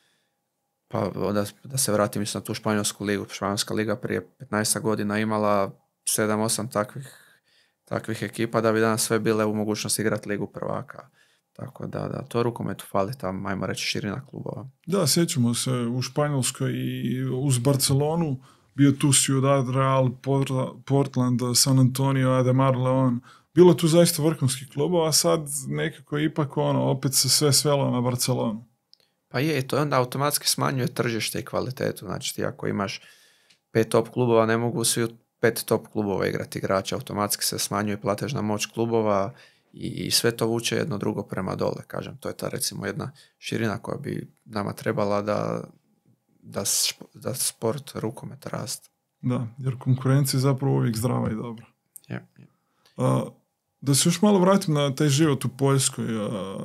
pa da, da se vratim mislim na tu španjolsku ligu. Španjolska liga prije petnaest godina imala sedam osam takvih, takvih ekipa da bi danas sve bile u mogućnosti igrati ligu prvaka. Tako da, da to rukometu fali tam, ajmo reći, širina klubova. Da, sjećamo se u Španjolskoj i uz Barcelonu bio tu Ciudad Real, Portland, San Antonio, Ademar Leon. Bilo tu zaista vrhunskih klubova, a sad nekako ipak ono, opet se sve svelo na Barcelonu. Pa je, to onda automatski smanjuje tržište i kvalitetu. Znači ti ako imaš pet top klubova, ne mogu svi pet top klubova igrati igrača. Automatski se smanjuje platežna moć klubova i, i sve to vuče jedno drugo prema dole. Kažem, to je ta recimo jedna širina koja bi nama trebala da, da, da sport rukomet raste. Da, jer konkurencija je zapravo uvijek zdrava i dobra. Yeah, yeah. A, da se još malo vratim na taj život u Poljskoj, a,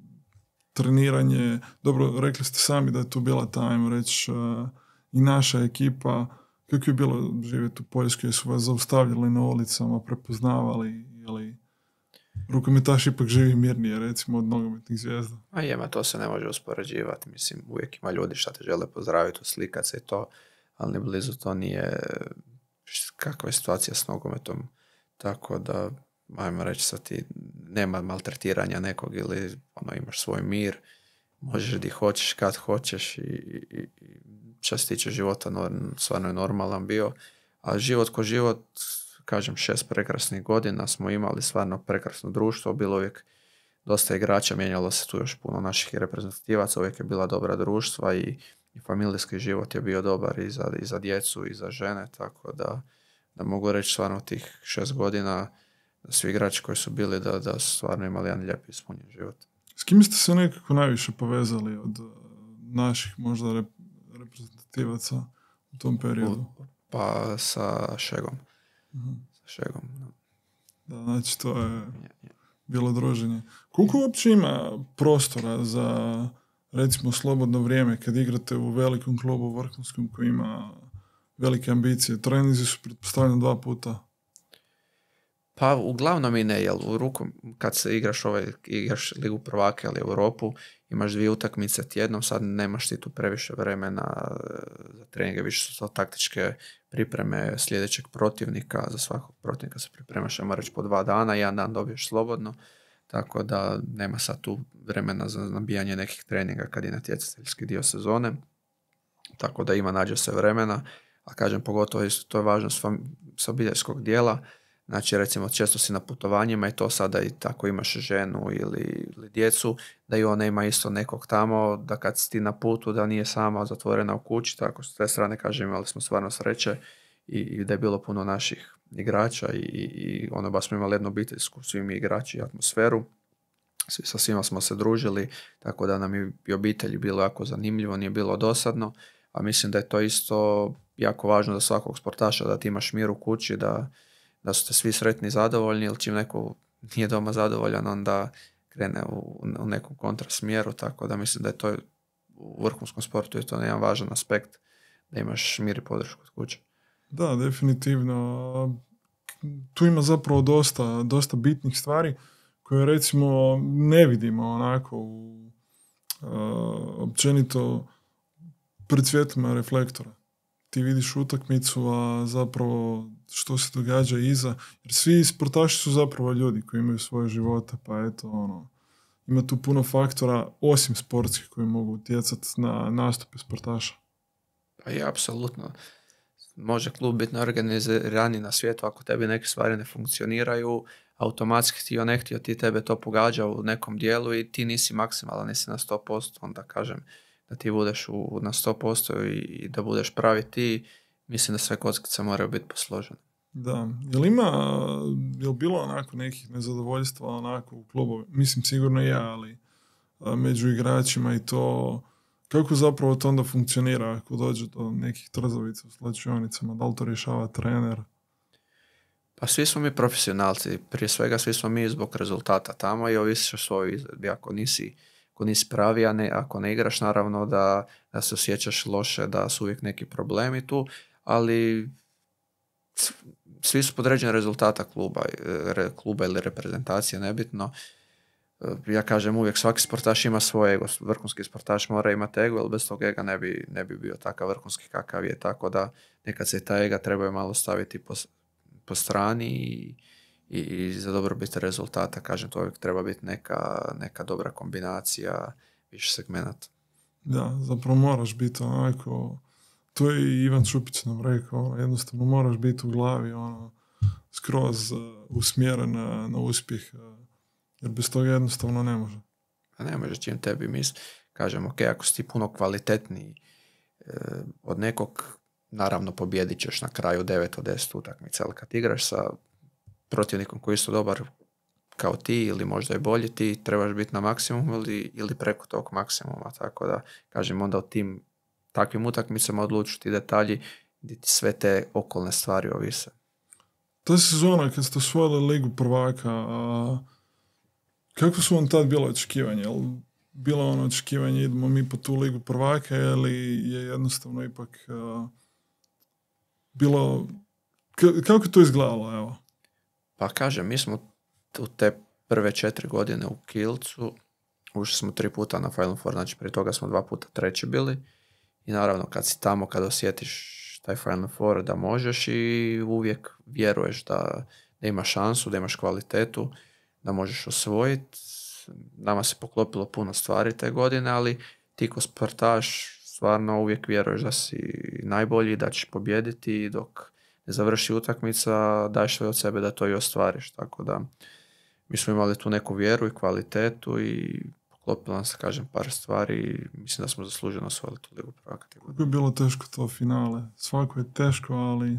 treniranje, dobro, rekli ste sami da je tu bila ta, ajmo reći, a, i naša ekipa. Kako je bilo živjeti u Poljskoj? Su vas zaustavljali na ulicama, prepoznavali, ili rukometaš ipak živi mirnije, recimo, od nogometnih zvijezda? A jema, to se ne može uspoređivati. Mislim, uvijek ima ljudi šta te žele pozdraviti, uslikat se i to, ali ni blizu to nije kakva je situacija s nogometom. Tako da, ajmo reći, sad ti nema maltretiranja nekog ili ono, imaš svoj mir, možeš di hoćeš, kad hoćeš i, i, i što se tiče života, stvarno je normalan bio. A život ko život, kažem, šest prekrasnih godina smo imali, stvarno prekrasno društvo, bilo uvijek dosta igrača, mijenjalo se tu još puno naših reprezentativaca, uvijek je bila dobra društva i, i familijski život je bio dobar i za, i za djecu i za žene, tako da, da mogu reći stvarno tih šest godina da svi igrači koji su bili da, da su stvarno imali jedan lijep ispunjen život. S kim ste se nekako najviše povezali od naših možda rep, reprezentativaca u tom periodu? Pa sa Šegom. Uh-huh. Sa Šegom. Da, znači to je bilo druženje. Koliko uopće ima prostora za, recimo, slobodno vrijeme kad igrate u velikom klubu vrhunskom koji ima velike ambicije? Treninzi su pretpostavljeno dva puta. Pa uglavnom i ne, jer u ruku, kad se igraš ovaj, igraš Ligu prvaka ili Europu, imaš dvije utakmice tjednom, sad nemaš ti tu previše vremena za treninge, više su to taktičke pripreme sljedećeg protivnika, za svakog protivnika se pripremaš, ajmo reći, po dva dana, jedan dan dobiješ slobodno, tako da nema sad tu vremena za nabijanje nekih treninga kad je natjecateljski dio sezone, tako da ima, nađe se vremena, a kažem, pogotovo to je važno s obiteljskog dijela. Znači, recimo, često si na putovanjima i to sada i tako imaš ženu ili, ili djecu, da i ona ima isto nekog tamo, da kad si ti na putu, da nije sama zatvorena u kući, tako s te strane, kažem, imali smo stvarno sreće i, i da je bilo puno naših igrača i, i ono, baš smo imali jednu obiteljsku, svi mi igrači i atmosferu, svi, sa svima smo se družili, tako da nam je i obitelji bilo jako zanimljivo, nije bilo dosadno, a mislim da je to isto jako važno za svakog sportaša, da ti imaš mir u kući, da da su te svi sretni i zadovoljni, ili čim neko nije doma zadovoljan, onda krene u, u nekom kontrasmjeru, tako da mislim da je to u vrhunskom sportu je to jedan važan aspekt, da imaš mir i podršku od kuće. Da, definitivno. Tu ima zapravo dosta, dosta bitnih stvari koje recimo ne vidimo onako u, uh, općenito pred svjetlima reflektora. Ti vidiš utakmicu, a zapravo što se događa iza. Jer svi sportaši su zapravo ljudi koji imaju svoje živote, pa eto, ono, ima tu puno faktora, osim sportskih, koji mogu utjecati na nastupe sportaša. Pa je, apsolutno. Može klub biti najorganiziraniji na svijetu, ako tebi neke stvari ne funkcioniraju, automatski htio ne htio, ti tebe to pogađa u nekom dijelu i ti nisi maksimalan, nisi na sto posto, onda kažem, da ti budeš u, na sto posto i, i da budeš pravi ti, mislim da sve kockice moraju biti posložene. Da, jel ima, jel bilo onako nekih nezadovoljstva onako u klubu? Mislim, sigurno ja, ali a, među igračima i to, kako zapravo to onda funkcionira ako dođe do nekih trzavica u slačionicama, da li to rješava trener? Pa svi smo mi profesionalci, prije svega svi smo mi zbog rezultata tamo i ovisiš o svojoj izvedbi, ako nisi ako nisi pravi, a ne, ako ne igraš, naravno da, da se osjećaš loše, da su uvijek neki problemi tu, ali svi su podređeni rezultata kluba, re, kluba ili reprezentacije, nebitno. Ja kažem uvijek, svaki sportaš ima svoje ego, vrhunski sportaš mora imati ego, ali bez tog ega ne bi, ne bi bio takav vrhunski kakav je, tako da nekad se ta ega trebaju malo staviti po, po strani i I, i za dobrobit rezultata, kažem, to uvijek treba biti neka, neka dobra kombinacija, više segmenata. Da, zapravo moraš biti onako, to je i Ivan Šupić nam rekao, jednostavno moraš biti u glavi ono, skroz uh, usmjeren na, na uspjeh, uh, jer bez toga jednostavno ne može. A ne može, čim tebi misli, kažem, ok, ako si ti puno kvalitetniji eh, od nekog, naravno pobjedit ćeš na kraju devet od deset utakmica, ali kad igraš sa protivnikom koji je isto dobar kao ti ili možda i bolji, ti trebaš biti na maksimumu ili, ili preko tog maksimuma, tako da kažem onda o tim takvim utakmicama odlučiti detalji gdje ti sve te okolne stvari ovise. Ta sezona kad ste osvojili Ligu prvaka, a kako su vam tad bilo očekivanje? Jel bilo ono očekivanje idemo mi po tu Ligu prvaka ili je jednostavno ipak a, bilo, k- kako to izgledalo, evo? Pa kažem, mi smo u te prve četiri godine u Kielcu ušli smo tri puta na Final Four, znači prije toga smo dva puta treći bili i naravno kad si tamo, kad osjetiš taj Final Four da možeš i uvijek vjeruješ da, da imaš šansu, da imaš kvalitetu, da možeš osvojiti. Nama se poklopilo puno stvari te godine, ali ti ko sportaš stvarno uvijek vjeruješ da si najbolji, da ćeš pobijediti, dok ne završi utakmica, daješ sve od sebe da to i ostvariš. Tako da mi smo imali tu neku vjeru i kvalitetu i poklopilo nam se, kažem, par stvari i mislim da smo zasluženo osvojili tu Ligu prvaka. Kako je bilo teško to finale? Svako je teško, ali...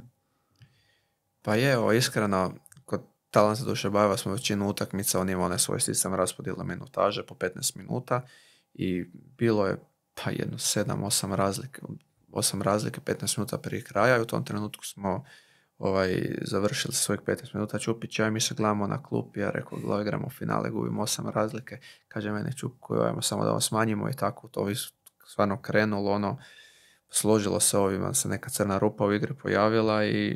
Pa je, o, iskreno, kod Talenta Dušebajeva smo većinu utakmica, on ima onaj svoj sistem raspodjela minutaže po petnaest minuta i bilo je pa jedno sedam osam razlike, osam razlike, petnaest minuta prije kraja i u tom trenutku smo ovaj, završili svojih petnaest minuta. Čupić, ja i mi se gledamo na klub, ja rekao, gledaj, igramo finale, gubimo osam razlike, kaže mene Čupko, ajmo samo da vas smanjimo i tako, to je stvarno krenulo, ono, složilo se ovima, se neka crna rupa u igri pojavila i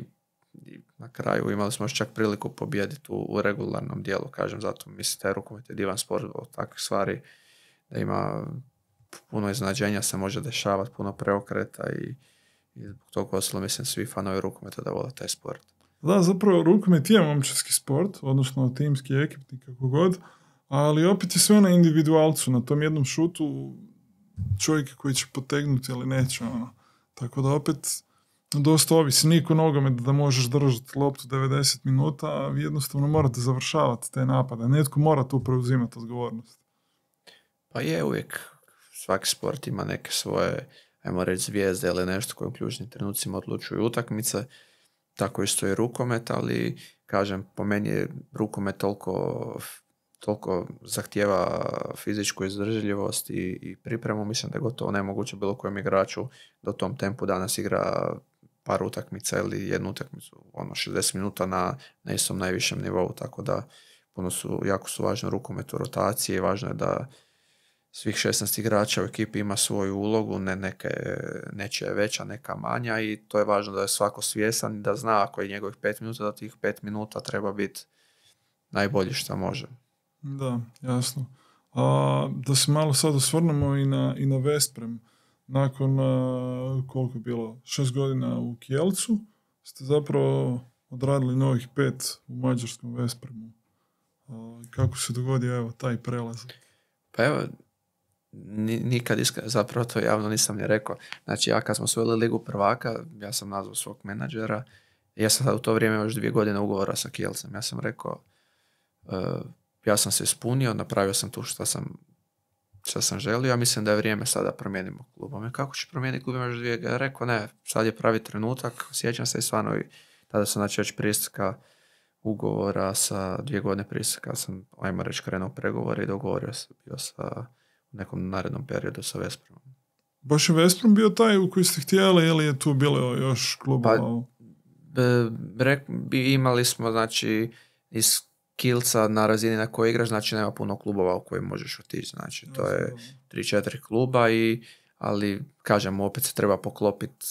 i na kraju imali smo još čak priliku pobijediti u, u regularnom dijelu, kažem, zato mislim da je rukomet je divan sport od takvih stvari, da ima puno iznenađenja, se može dešavati, puno preokreta i, i zbog toga oslo mislim svi fanovi rukometa da vole taj sport. Da, zapravo rukomet je momčarski sport, odnosno timski, ekipni, kako god, ali opet je sve na individualcu, na tom jednom šutu čovjek koji će potegnuti ili neće, ono. Tako da opet dosta ovisi, niko nogomet da možeš držati loptu devedeset minuta, a vi jednostavno morate završavati te napade. Netko mora tu preuzimati odgovornost. Pa je, uvijek svaki sport ima neke svoje, ajmo reći, zvijezde ili nešto koje u ključnim trenucima odlučuju utakmice. Tako isto i rukomet, ali kažem, po meni je rukomet toliko, toliko zahtijeva fizičku izdržljivost i, i pripremu. Mislim da je gotovo nemoguće bilo kojem igraču da u tom tempu danas igra par utakmica ili jednu utakmicu, ono šezdeset minuta na, na istom najvišem nivou, tako da puno su, jako su važne rukometu rotacije i važno je da svih šesnaest igrača u ekipi ima svoju ulogu, ne neke, nečija je veća, neka manja i to je važno da je svako svjestan i da zna ako je njegovih pet minuta, da tih pet minuta treba biti najbolji što može. Da, jasno. A, da se malo sad osvrnemo i na, i na Vesprem. Nakon, a, koliko je bilo, šest godina u Kielcu, ste zapravo odradili novih pet u mađarskom Vespremu. A, kako se dogodio evo taj prelaz? Pa evo, nikad iskra, zapravo to javno nisam ni rekao. Znači ja kad smo osvojili Ligu prvaka, ja sam nazvao svog menadžera, ja sam sad u to vrijeme još dvije godine ugovora sa Kielcem. Ja sam rekao, uh, ja sam se ispunio, napravio sam tu što sam, što sam želio, ja mislim da je vrijeme sada da promijenimo klubom. Kako će promijeniti klubom još dvije? Ja rekao, ne, sad je pravi trenutak, sjećam se i stvarno, i tada sam znači već pristaka ugovora sa dvije godine pristaka, sam, ajmo reći, krenuo pregovore i dogovorio sam bio sa u nekom narednom periodu sa Vespremom. Baš je Vesprem bio taj u koji ste htjeli ili je tu bilo još klubova? Pa, be, re, bi, imali smo znači iz Kielca na razini na kojoj igraš, znači nema puno klubova u koji možeš otići, znači to je tri četiri kluba, i, ali kažem, opet se treba poklopiti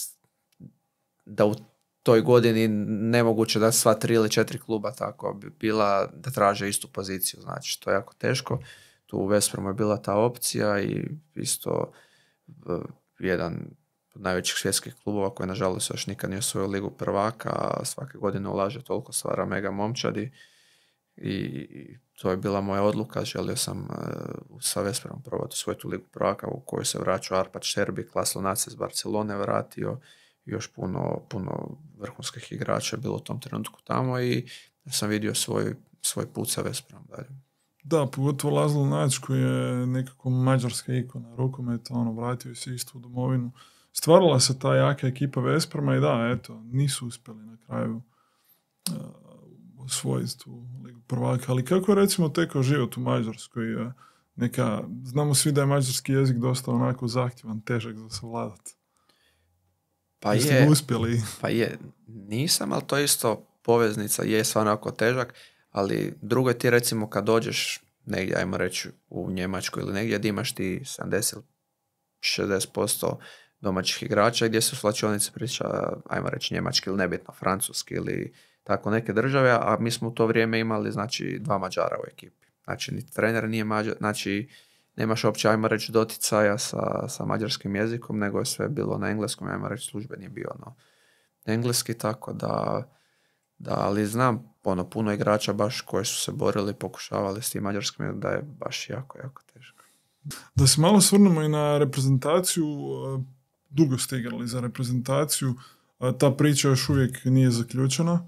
da u toj godini nemoguće da sva tri ili četiri kluba tako bi bila da traže istu poziciju, znači to je jako teško. Tu u Vespremu je bila ta opcija i isto uh, jedan od najvećih svjetskih klubova koji nažalost još nikad nije osvojio Ligu prvaka, a svake godine ulaže toliko, stvara mega momčadi i, i to je bila moja odluka. Želio sam uh, sa Vespremom probati svoju tu Ligu prvaka u kojoj se vraćao Arpad Šerbi, Laslo Nac iz Barcelone vratio i još puno, puno vrhunskih igrača je bilo u tom trenutku tamo i sam vidio svoj, svoj put sa Vespremom dalje. Da, pogotovo Laszlo Nac koji je nekako mađarska ikona rukometa, ono, vratio se isto u domovinu. Stvarala se ta jaka ekipa Vesprema i da, eto, nisu uspjeli na kraju uh, osvojiti tu Ligu prvaka. Ali kako je recimo tekao život u Mađarskoj? Uh, neka, znamo svi da je mađarski jezik dosta onako zahtjevan, težak za savladati. Pa Jeste je, uspjeli? Pa je, nisam, ali to isto poveznica je stvarno onako težak. Ali drugo je ti recimo kad dođeš negdje, ajmo reći u Njemačkoj ili negdje gdje imaš ti sedamdeset do šezdeset posto domaćih igrača gdje se u slačionici priča, ajmo reći njemački ili nebitno francuski ili tako neke države, a mi smo u to vrijeme imali znači dva Mađara u ekipi. Znači ni trener nije Mađar, znači nemaš uopće, ajmo reći, doticaja sa, sa mađarskim jezikom, nego je sve bilo na engleskom, ajmo reći službeni je bio no, engleski, tako da Da, ali znam ono, puno igrača baš koji su se borili, pokušavali s tim mađarskim, da je baš jako, jako teško. Da se malo svrnemo i na reprezentaciju, dugo ste igrali za reprezentaciju, ta priča još uvijek nije zaključena.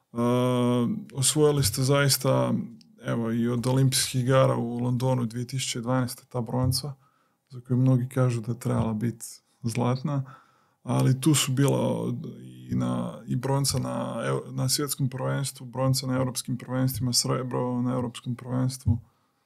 Osvojili ste zaista, evo, i od olimpijskih igara u Londonu dvije tisuće dvanaeste ta bronca, za koju mnogi kažu da je trebala biti zlatna. Ali tu su bila i, na, i bronca na, na svjetskom prvenstvu, bronca na europskim prvenstvima, srebro na europskom prvenstvu.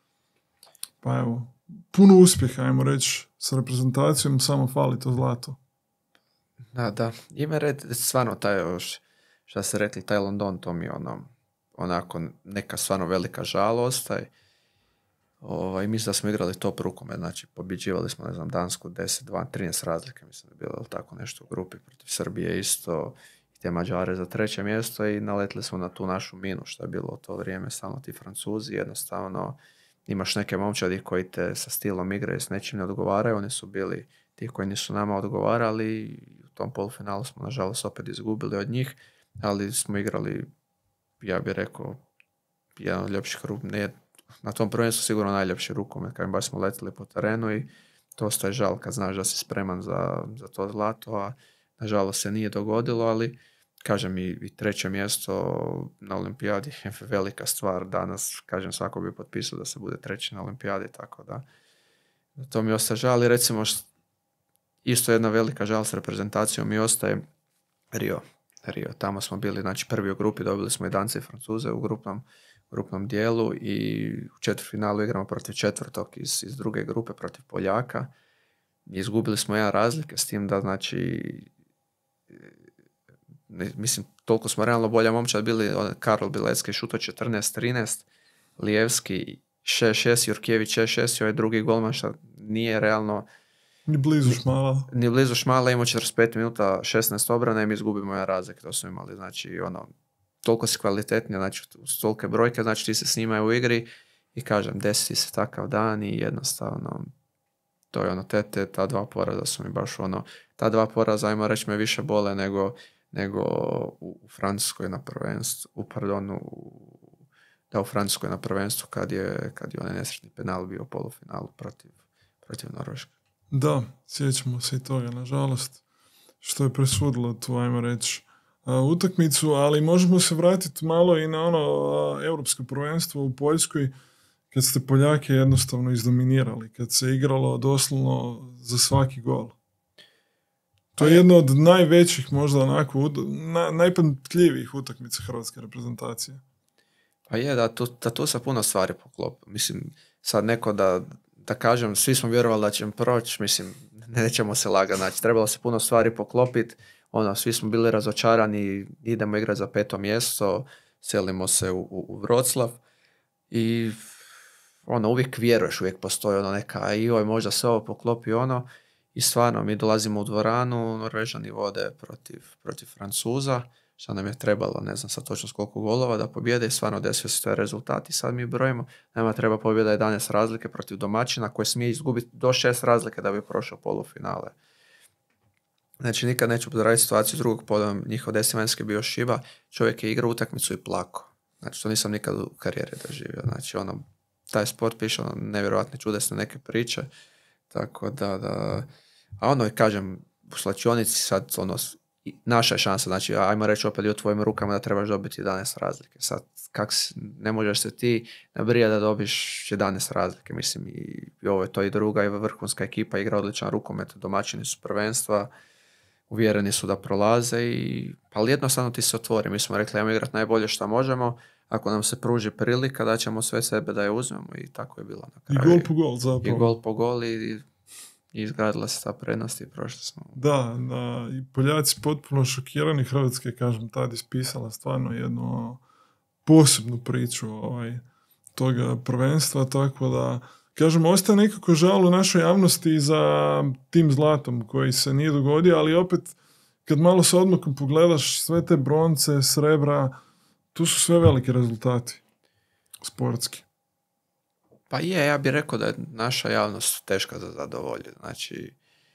Pa evo, puno uspjeha, ajmo reći, s reprezentacijom, samo fali to zlato. Da, da. Ime red, stvarno, taj, šta se rekli, taj London, to mi je ono, onako neka stvarno velika žalost. Taj, ovaj, mislim da smo igrali top rukomet, znači pobjeđivali smo, ne znam, Dansku deset, dvanaest, trinaest razlike, mislim da je bilo tako nešto u grupi protiv Srbije isto. te Mađare za treće mjesto i naletili smo na tu našu minu što je bilo u to vrijeme, samo ti Francuzi. Jednostavno imaš neke momčadi koji te sa stilom igre s nečim ne odgovaraju, oni su bili ti koji nisu nama odgovarali i u tom polufinalu smo nažalost opet izgubili od njih, ali smo igrali, ja bih rekao, jedan od ljepših rukomet, na tom prvenstvu sigurno najljepši rukomet, kad baš smo letili po terenu i to ostaje žal kad znaš da si spreman za, za to zlato, a nažalost se nije dogodilo, ali kažem i, i treće mjesto na olimpijadi je velika stvar danas, kažem svako bi potpisao da se bude treći na olimpijadi, tako da to mi ostaje žal i recimo isto jedna velika žal s reprezentacijom mi ostaje Rio. Rio. Tamo smo bili znači, prvi u grupi, dobili smo i Dance i Francuze u grupnom, grupnom dijelu i u četvrtfinalu igramo protiv četvrtog iz, iz druge grupe, protiv Poljaka. Izgubili smo jedan razlike s tim da znači ne, mislim, toliko smo realno bolja momčad bili, Karol Bilecki šuto četrnaest trinaest, Lijevski šest šest, Jurkjević šest šest i ovaj drugi golman što nije realno Ni blizu šmala. Ni blizu šmala, imao četrdeset pet minuta, šesnaest obrana i mi izgubimo jedan razlik, to smo imali, znači ono, toliko si kvalitetnije, znači uz tolike brojke, znači ti se snimaju u igri i kažem, desi se takav dan i jednostavno to je ono, te, te, ta dva poraza su mi baš ono, ta dva poraza, ajmo reći, me više bole nego, nego u, u Francuskoj na prvenstvu, u pardonu, da u Francuskoj na prvenstvu kad je, kad je onaj nesretni penal bio u polufinalu protiv, protiv Norveške. Da, sjećamo se i toga, nažalost, što je presudilo tu, ajmo reći, uh, utakmicu, ali možemo se vratiti malo i na ono uh, europsko prvenstvo u Poljskoj, kad ste Poljake jednostavno izdominirali, kad se igralo doslovno za svaki gol. To je jedno od najvećih, možda onako, na, najpamtljivijih utakmica hrvatske reprezentacije. Pa je, da tu, da tu se puno stvari poklopi. Mislim, sad neko da da kažem, svi smo vjerovali da ćemo proći, mislim, nećemo se lagati, znači, trebalo se puno stvari poklopiti, ono, svi smo bili razočarani, idemo igrati za peto mjesto, selimo se u, u, u Vroclav i ono, uvijek vjeruješ, uvijek postoji ono neka, i oj, možda se ovo poklopi ono, i stvarno, mi dolazimo u dvoranu, Norvežani vode protiv, protiv Francuza, što nam je trebalo, ne znam sad točno s koliko golova da pobjede i stvarno desio se sve rezultati. Sad mi brojimo, nama treba pobjeda jedanaest razlike protiv domaćina koji smije izgubiti do šest razlike da bi prošao polufinale. Znači nikad neću podraditi situaciju s drugog poda, njihov deseti bio Šiba, čovjek je igrao utakmicu i plako. Znači to nisam nikad u karijeri doživio. Znači ono, taj sport piše ono nevjerojatne čudesne neke priče, tako da, da a ono i kažem, u slačionici sad ono, naša je šansa, znači ajmo reći opet i u tvojim rukama da trebaš dobiti jedanaest razlike. Sad, kak si, ne možeš se ti nabrijati da dobiš jedanaest razlike, mislim i, i ovo je to i druga i vrhunska ekipa, igra odličan rukomet, domaćini su prvenstva, uvjereni su da prolaze, i, ali jednostavno ti se otvori. Mi smo rekli, ajmo igrati najbolje što možemo, ako nam se pruži prilika da ćemo sve sebe da je uzmemo i tako je bilo na kraju. I gol po gol zapravo. I gol po gol i i izgradila se ta prednost i prošli smo. Da, da, i Poljaci potpuno šokirani, Hrvatske, kažem, tad ispisala stvarno jednu posebnu priču ovaj, toga prvenstva, tako da, kažem, ostaje nekako žal u našoj javnosti za tim zlatom koji se nije dogodio, ali opet, kad malo s odmakom pogledaš sve te bronce, srebra, tu su sve veliki rezultati sportski. Pa je, ja bih rekao da je naša javnost teška za zadovoljiti. Znači,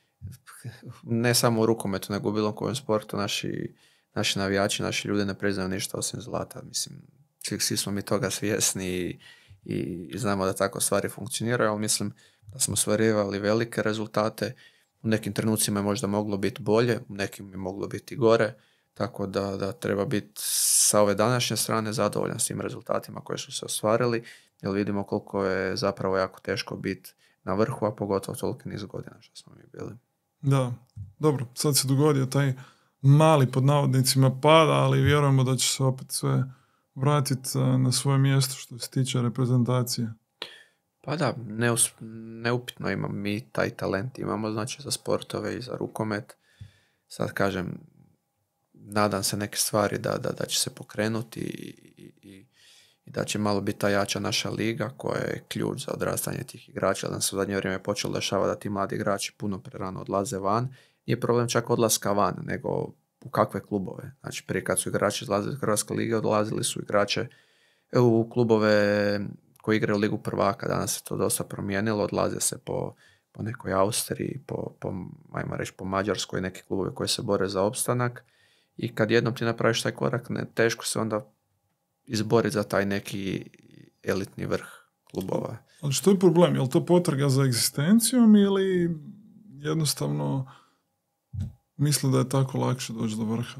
ne samo u rukometu, nego u bilo kojem sportu naši, naši navijači, naši ljudi ne priznaju ništa osim zlata. Mislim, svi, svi smo mi toga svjesni i, i, i znamo da tako stvari funkcioniraju, ali mislim da smo ostvarivali velike rezultate. U nekim trenucima je možda moglo biti bolje, u nekim je moglo biti gore, tako da, da treba biti sa ove današnje strane zadovoljan s tim rezultatima koje su se ostvarili, jer vidimo koliko je zapravo jako teško biti na vrhu, a pogotovo toliki niz godina što smo mi bili. Da, dobro, sad se dogodio taj mali pod navodnicima pada, ali vjerujemo da će se opet sve vratiti na svoje mjesto što se tiče reprezentacije. Pa da, neus, neupitno imamo mi taj talent, imamo znači za sportove i za rukomet. Sad kažem, nadam se neke stvari da, da, da će se pokrenuti i, i, i da će malo biti ta jača naša liga koja je ključ za odrastanje tih igrača. Da se u zadnje vrijeme počelo dešava da ti mladi igrači puno prerano odlaze van. Nije problem čak odlaska van, nego u kakve klubove. Znači prije kad su igrači izlazili iz Hrvatske lige, odlazili su igrače u klubove koji igraju Ligu prvaka. Danas se to dosta promijenilo, odlaze se po, po nekoj Austriji, po, po, ajmo reći, po Mađarskoj, neki klubovi koji se bore za opstanak. I kad jednom ti napraviš taj korak, ne, teško se onda izboriti za taj neki elitni vrh klubova. Ali što je problem? Je li to potraga za egzistencijom ili jednostavno misle da je tako lakše doći do vrha?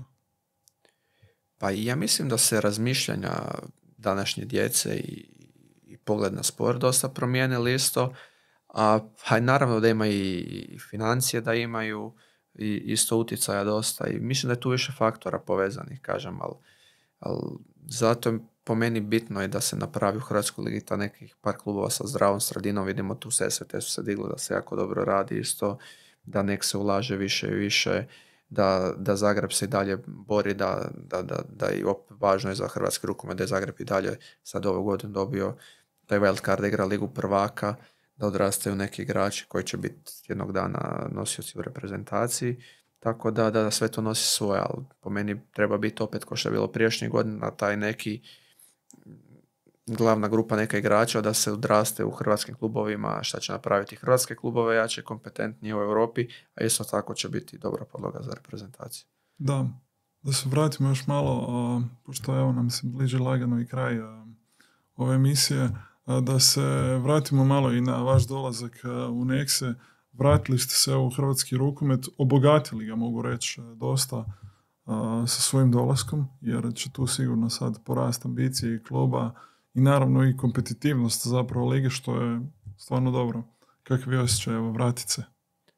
Pa ja mislim da se razmišljanja današnje djece i, i pogled na sport dosta promijenili isto, a haj, naravno da ima i, i financije da imaju i isto utjecaja dosta i mislim da je tu više faktora povezanih, kažem, ali, ali zato je po meni bitno je da se napravi u Hrvatskoj ligi ta nekih par klubova sa zdravom sredinom, vidimo tu Sesvete su se digli da se jako dobro radi isto, da nek se ulaže više i više, da, da Zagreb se i dalje bori, da, da, da, da i opet važno je za hrvatski rukomet da je Zagreb i dalje sad ovu godinu dobio taj wild card da igra Ligu prvaka, da odrastaju neki igrači koji će biti jednog dana nosioci u reprezentaciji, tako da, da, da sve to nosi svoje, ali po meni treba biti opet ko što je bilo prijašnjih godina, taj neki glavna grupa neka igrača da se odraste u hrvatskim klubovima, šta će napraviti hrvatske klubove jače, kompetentnije u Europi, a isto tako će biti dobra podloga za reprezentaciju. Da, da se vratimo još malo, a, pošto evo nam se bliže lagano i kraj a, ove emisije, a, da se vratimo malo i na vaš dolazak a, u Nexe. Vratili ste se u hrvatski rukomet, obogatili ga, mogu reći, dosta a, sa svojim dolaskom, jer će tu sigurno sad porast ambicije i kluba i naravno i kompetitivnost zapravo lige, što je stvarno dobro. Kakvi vi osjećaj, evo, vratit se?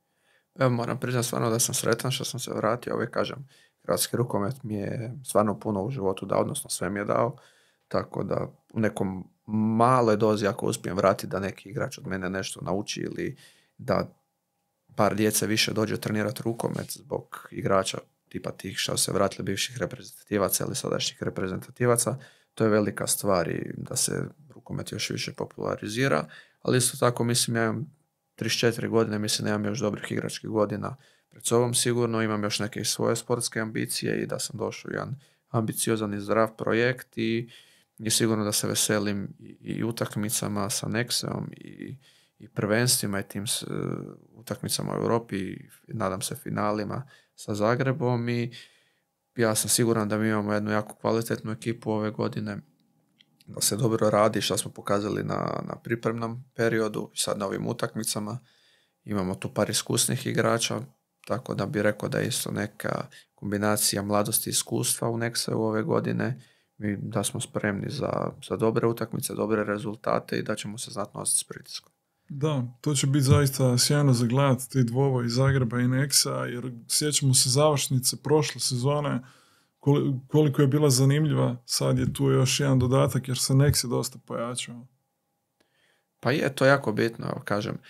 Evo, moram priznati stvarno da sam sretan što sam se vratio. Uvijek kažem, hrvatski rukomet mi je stvarno puno u životu dao, odnosno sve mi je dao. Tako da u nekom maloj dozi ako uspijem vratiti da neki igrač od mene nešto nauči ili da par djece više dođe trenirati rukomet zbog igrača tipa tih što se vratili bivših reprezentativaca ili sadašnjih reprezentativaca, to je velika stvar i da se rukomet još više popularizira, ali isto tako mislim ja imam trideset četiri godine, mislim da imam još dobrih igračkih godina pred sobom sigurno, imam još neke svoje sportske ambicije i da sam došao u jedan ambiciozan i zdrav projekt i, i sigurno da se veselim i, i utakmicama sa Nexeom i, i prvenstvima i tim s, uh, utakmicama u Europi i nadam se finalima sa Zagrebom i ja sam siguran da mi imamo jednu jako kvalitetnu ekipu ove godine, da se dobro radi, što smo pokazali na, na pripremnom periodu i sad na ovim utakmicama. Imamo tu par iskusnih igrača, tako da bi rekao da je isto neka kombinacija mladosti i iskustva u Nexeu ove godine, i da smo spremni za, za dobre utakmice, dobre rezultate i da ćemo se znatno nositi s pritiskom. Da, to će biti zaista sjajno za gledat, ti dvoboj iz Zagreba i Nexa, jer sjećamo se završnice prošle sezone, koliko je bila zanimljiva, sad je tu još jedan dodatak jer se Nex je dosta pojačao. Pa je to jako bitno, kažem.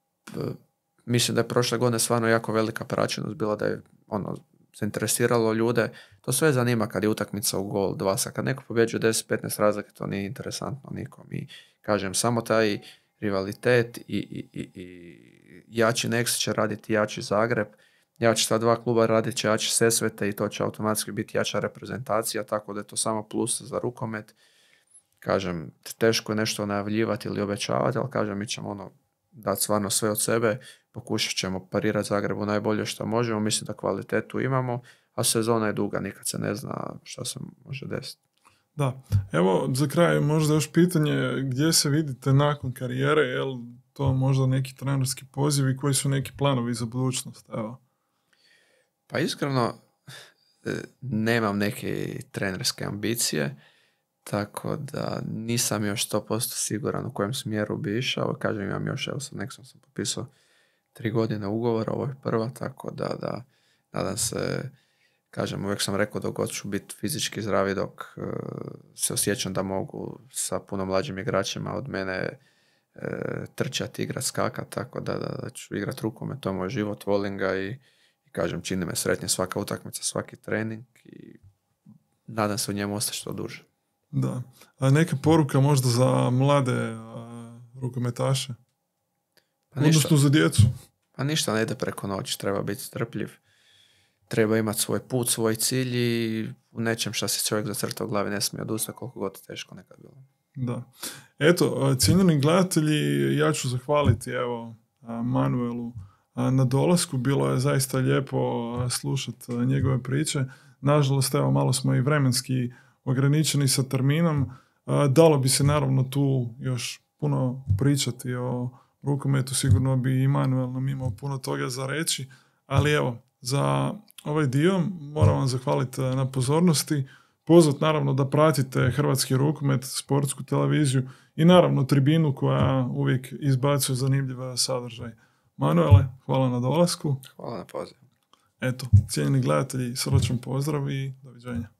Mislim da je prošle godine stvarno jako velika praćenost bila, da je ono zainteresiralo ljude. To sve zanima kad je utakmica u gol, dva sa. Kad neko pobjeđuje deset petnaest razlike, to nije interesantno nikom. I kažem, samo taj rivalitet i, i, i, i jači Nex će raditi jači Zagreb, jači ta dva kluba radit će jači Sesvete i to će automatski biti jača reprezentacija, tako da je to samo plus za rukomet. Kažem, teško je nešto najavljivati ili obećavati, ali kažem, mi ćemo ono dati stvarno sve od sebe, pokušat ćemo parirati Zagrebu najbolje što možemo, mislim da kvalitetu imamo, a sezona je duga, nikad se ne zna šta se može desiti. Da, evo za kraj možda još pitanje, gdje se vidite nakon karijere, je li to možda neki trenerski poziv i koji su neki planovi za budućnost, evo? Pa iskreno, nemam neke trenerske ambicije, tako da nisam još sto posto siguran u kojem smjeru bi išao. Kažem, imam još, evo sam nekako sam potpisao tri godine ugovora, ovo je prva, tako da, da nadam se, kažem, uvijek sam rekao dok god ću biti fizički zdravi, dok uh, se osjećam da mogu sa puno mlađim igračima od mene uh, trčati, igrat, skakat, tako da, da, da ću igrat rukomet, to je moj život, volim ga i kažem, čini me sretnje svaka utakmica, svaki trening i nadam se u njemu ostati što duže. Da. A neka poruka možda za mlade a, rukometaše? Pa ništa, odnosno za djecu? Pa ništa ne ide preko noći, treba biti strpljiv, treba imati svoj put, svoj cilj i u nečem što se čovjek zacrta u glavi ne smije odustati koliko god teško nekad bilo. Da. Eto, cijenjeni gledatelji, ja ću zahvaliti evo Manuelu na dolasku. Bilo je zaista lijepo slušati njegove priče. Nažalost, evo, malo smo i vremenski ograničeni sa terminom. Dalo bi se naravno tu još puno pričati o rukometu, sigurno bi i Manuel nam imao puno toga za reći, ali evo, za ovaj dio moram vam zahvaliti na pozornosti, pozvat naravno da pratite hrvatski rukomet, sportsku televiziju i naravno tribinu koja uvijek izbacuje zanimljiv sadržaj. Manuele, hvala na dolasku. Hvala na pozivu. Eto, cijenjeni gledatelji, srdačan pozdrav i doviđenja.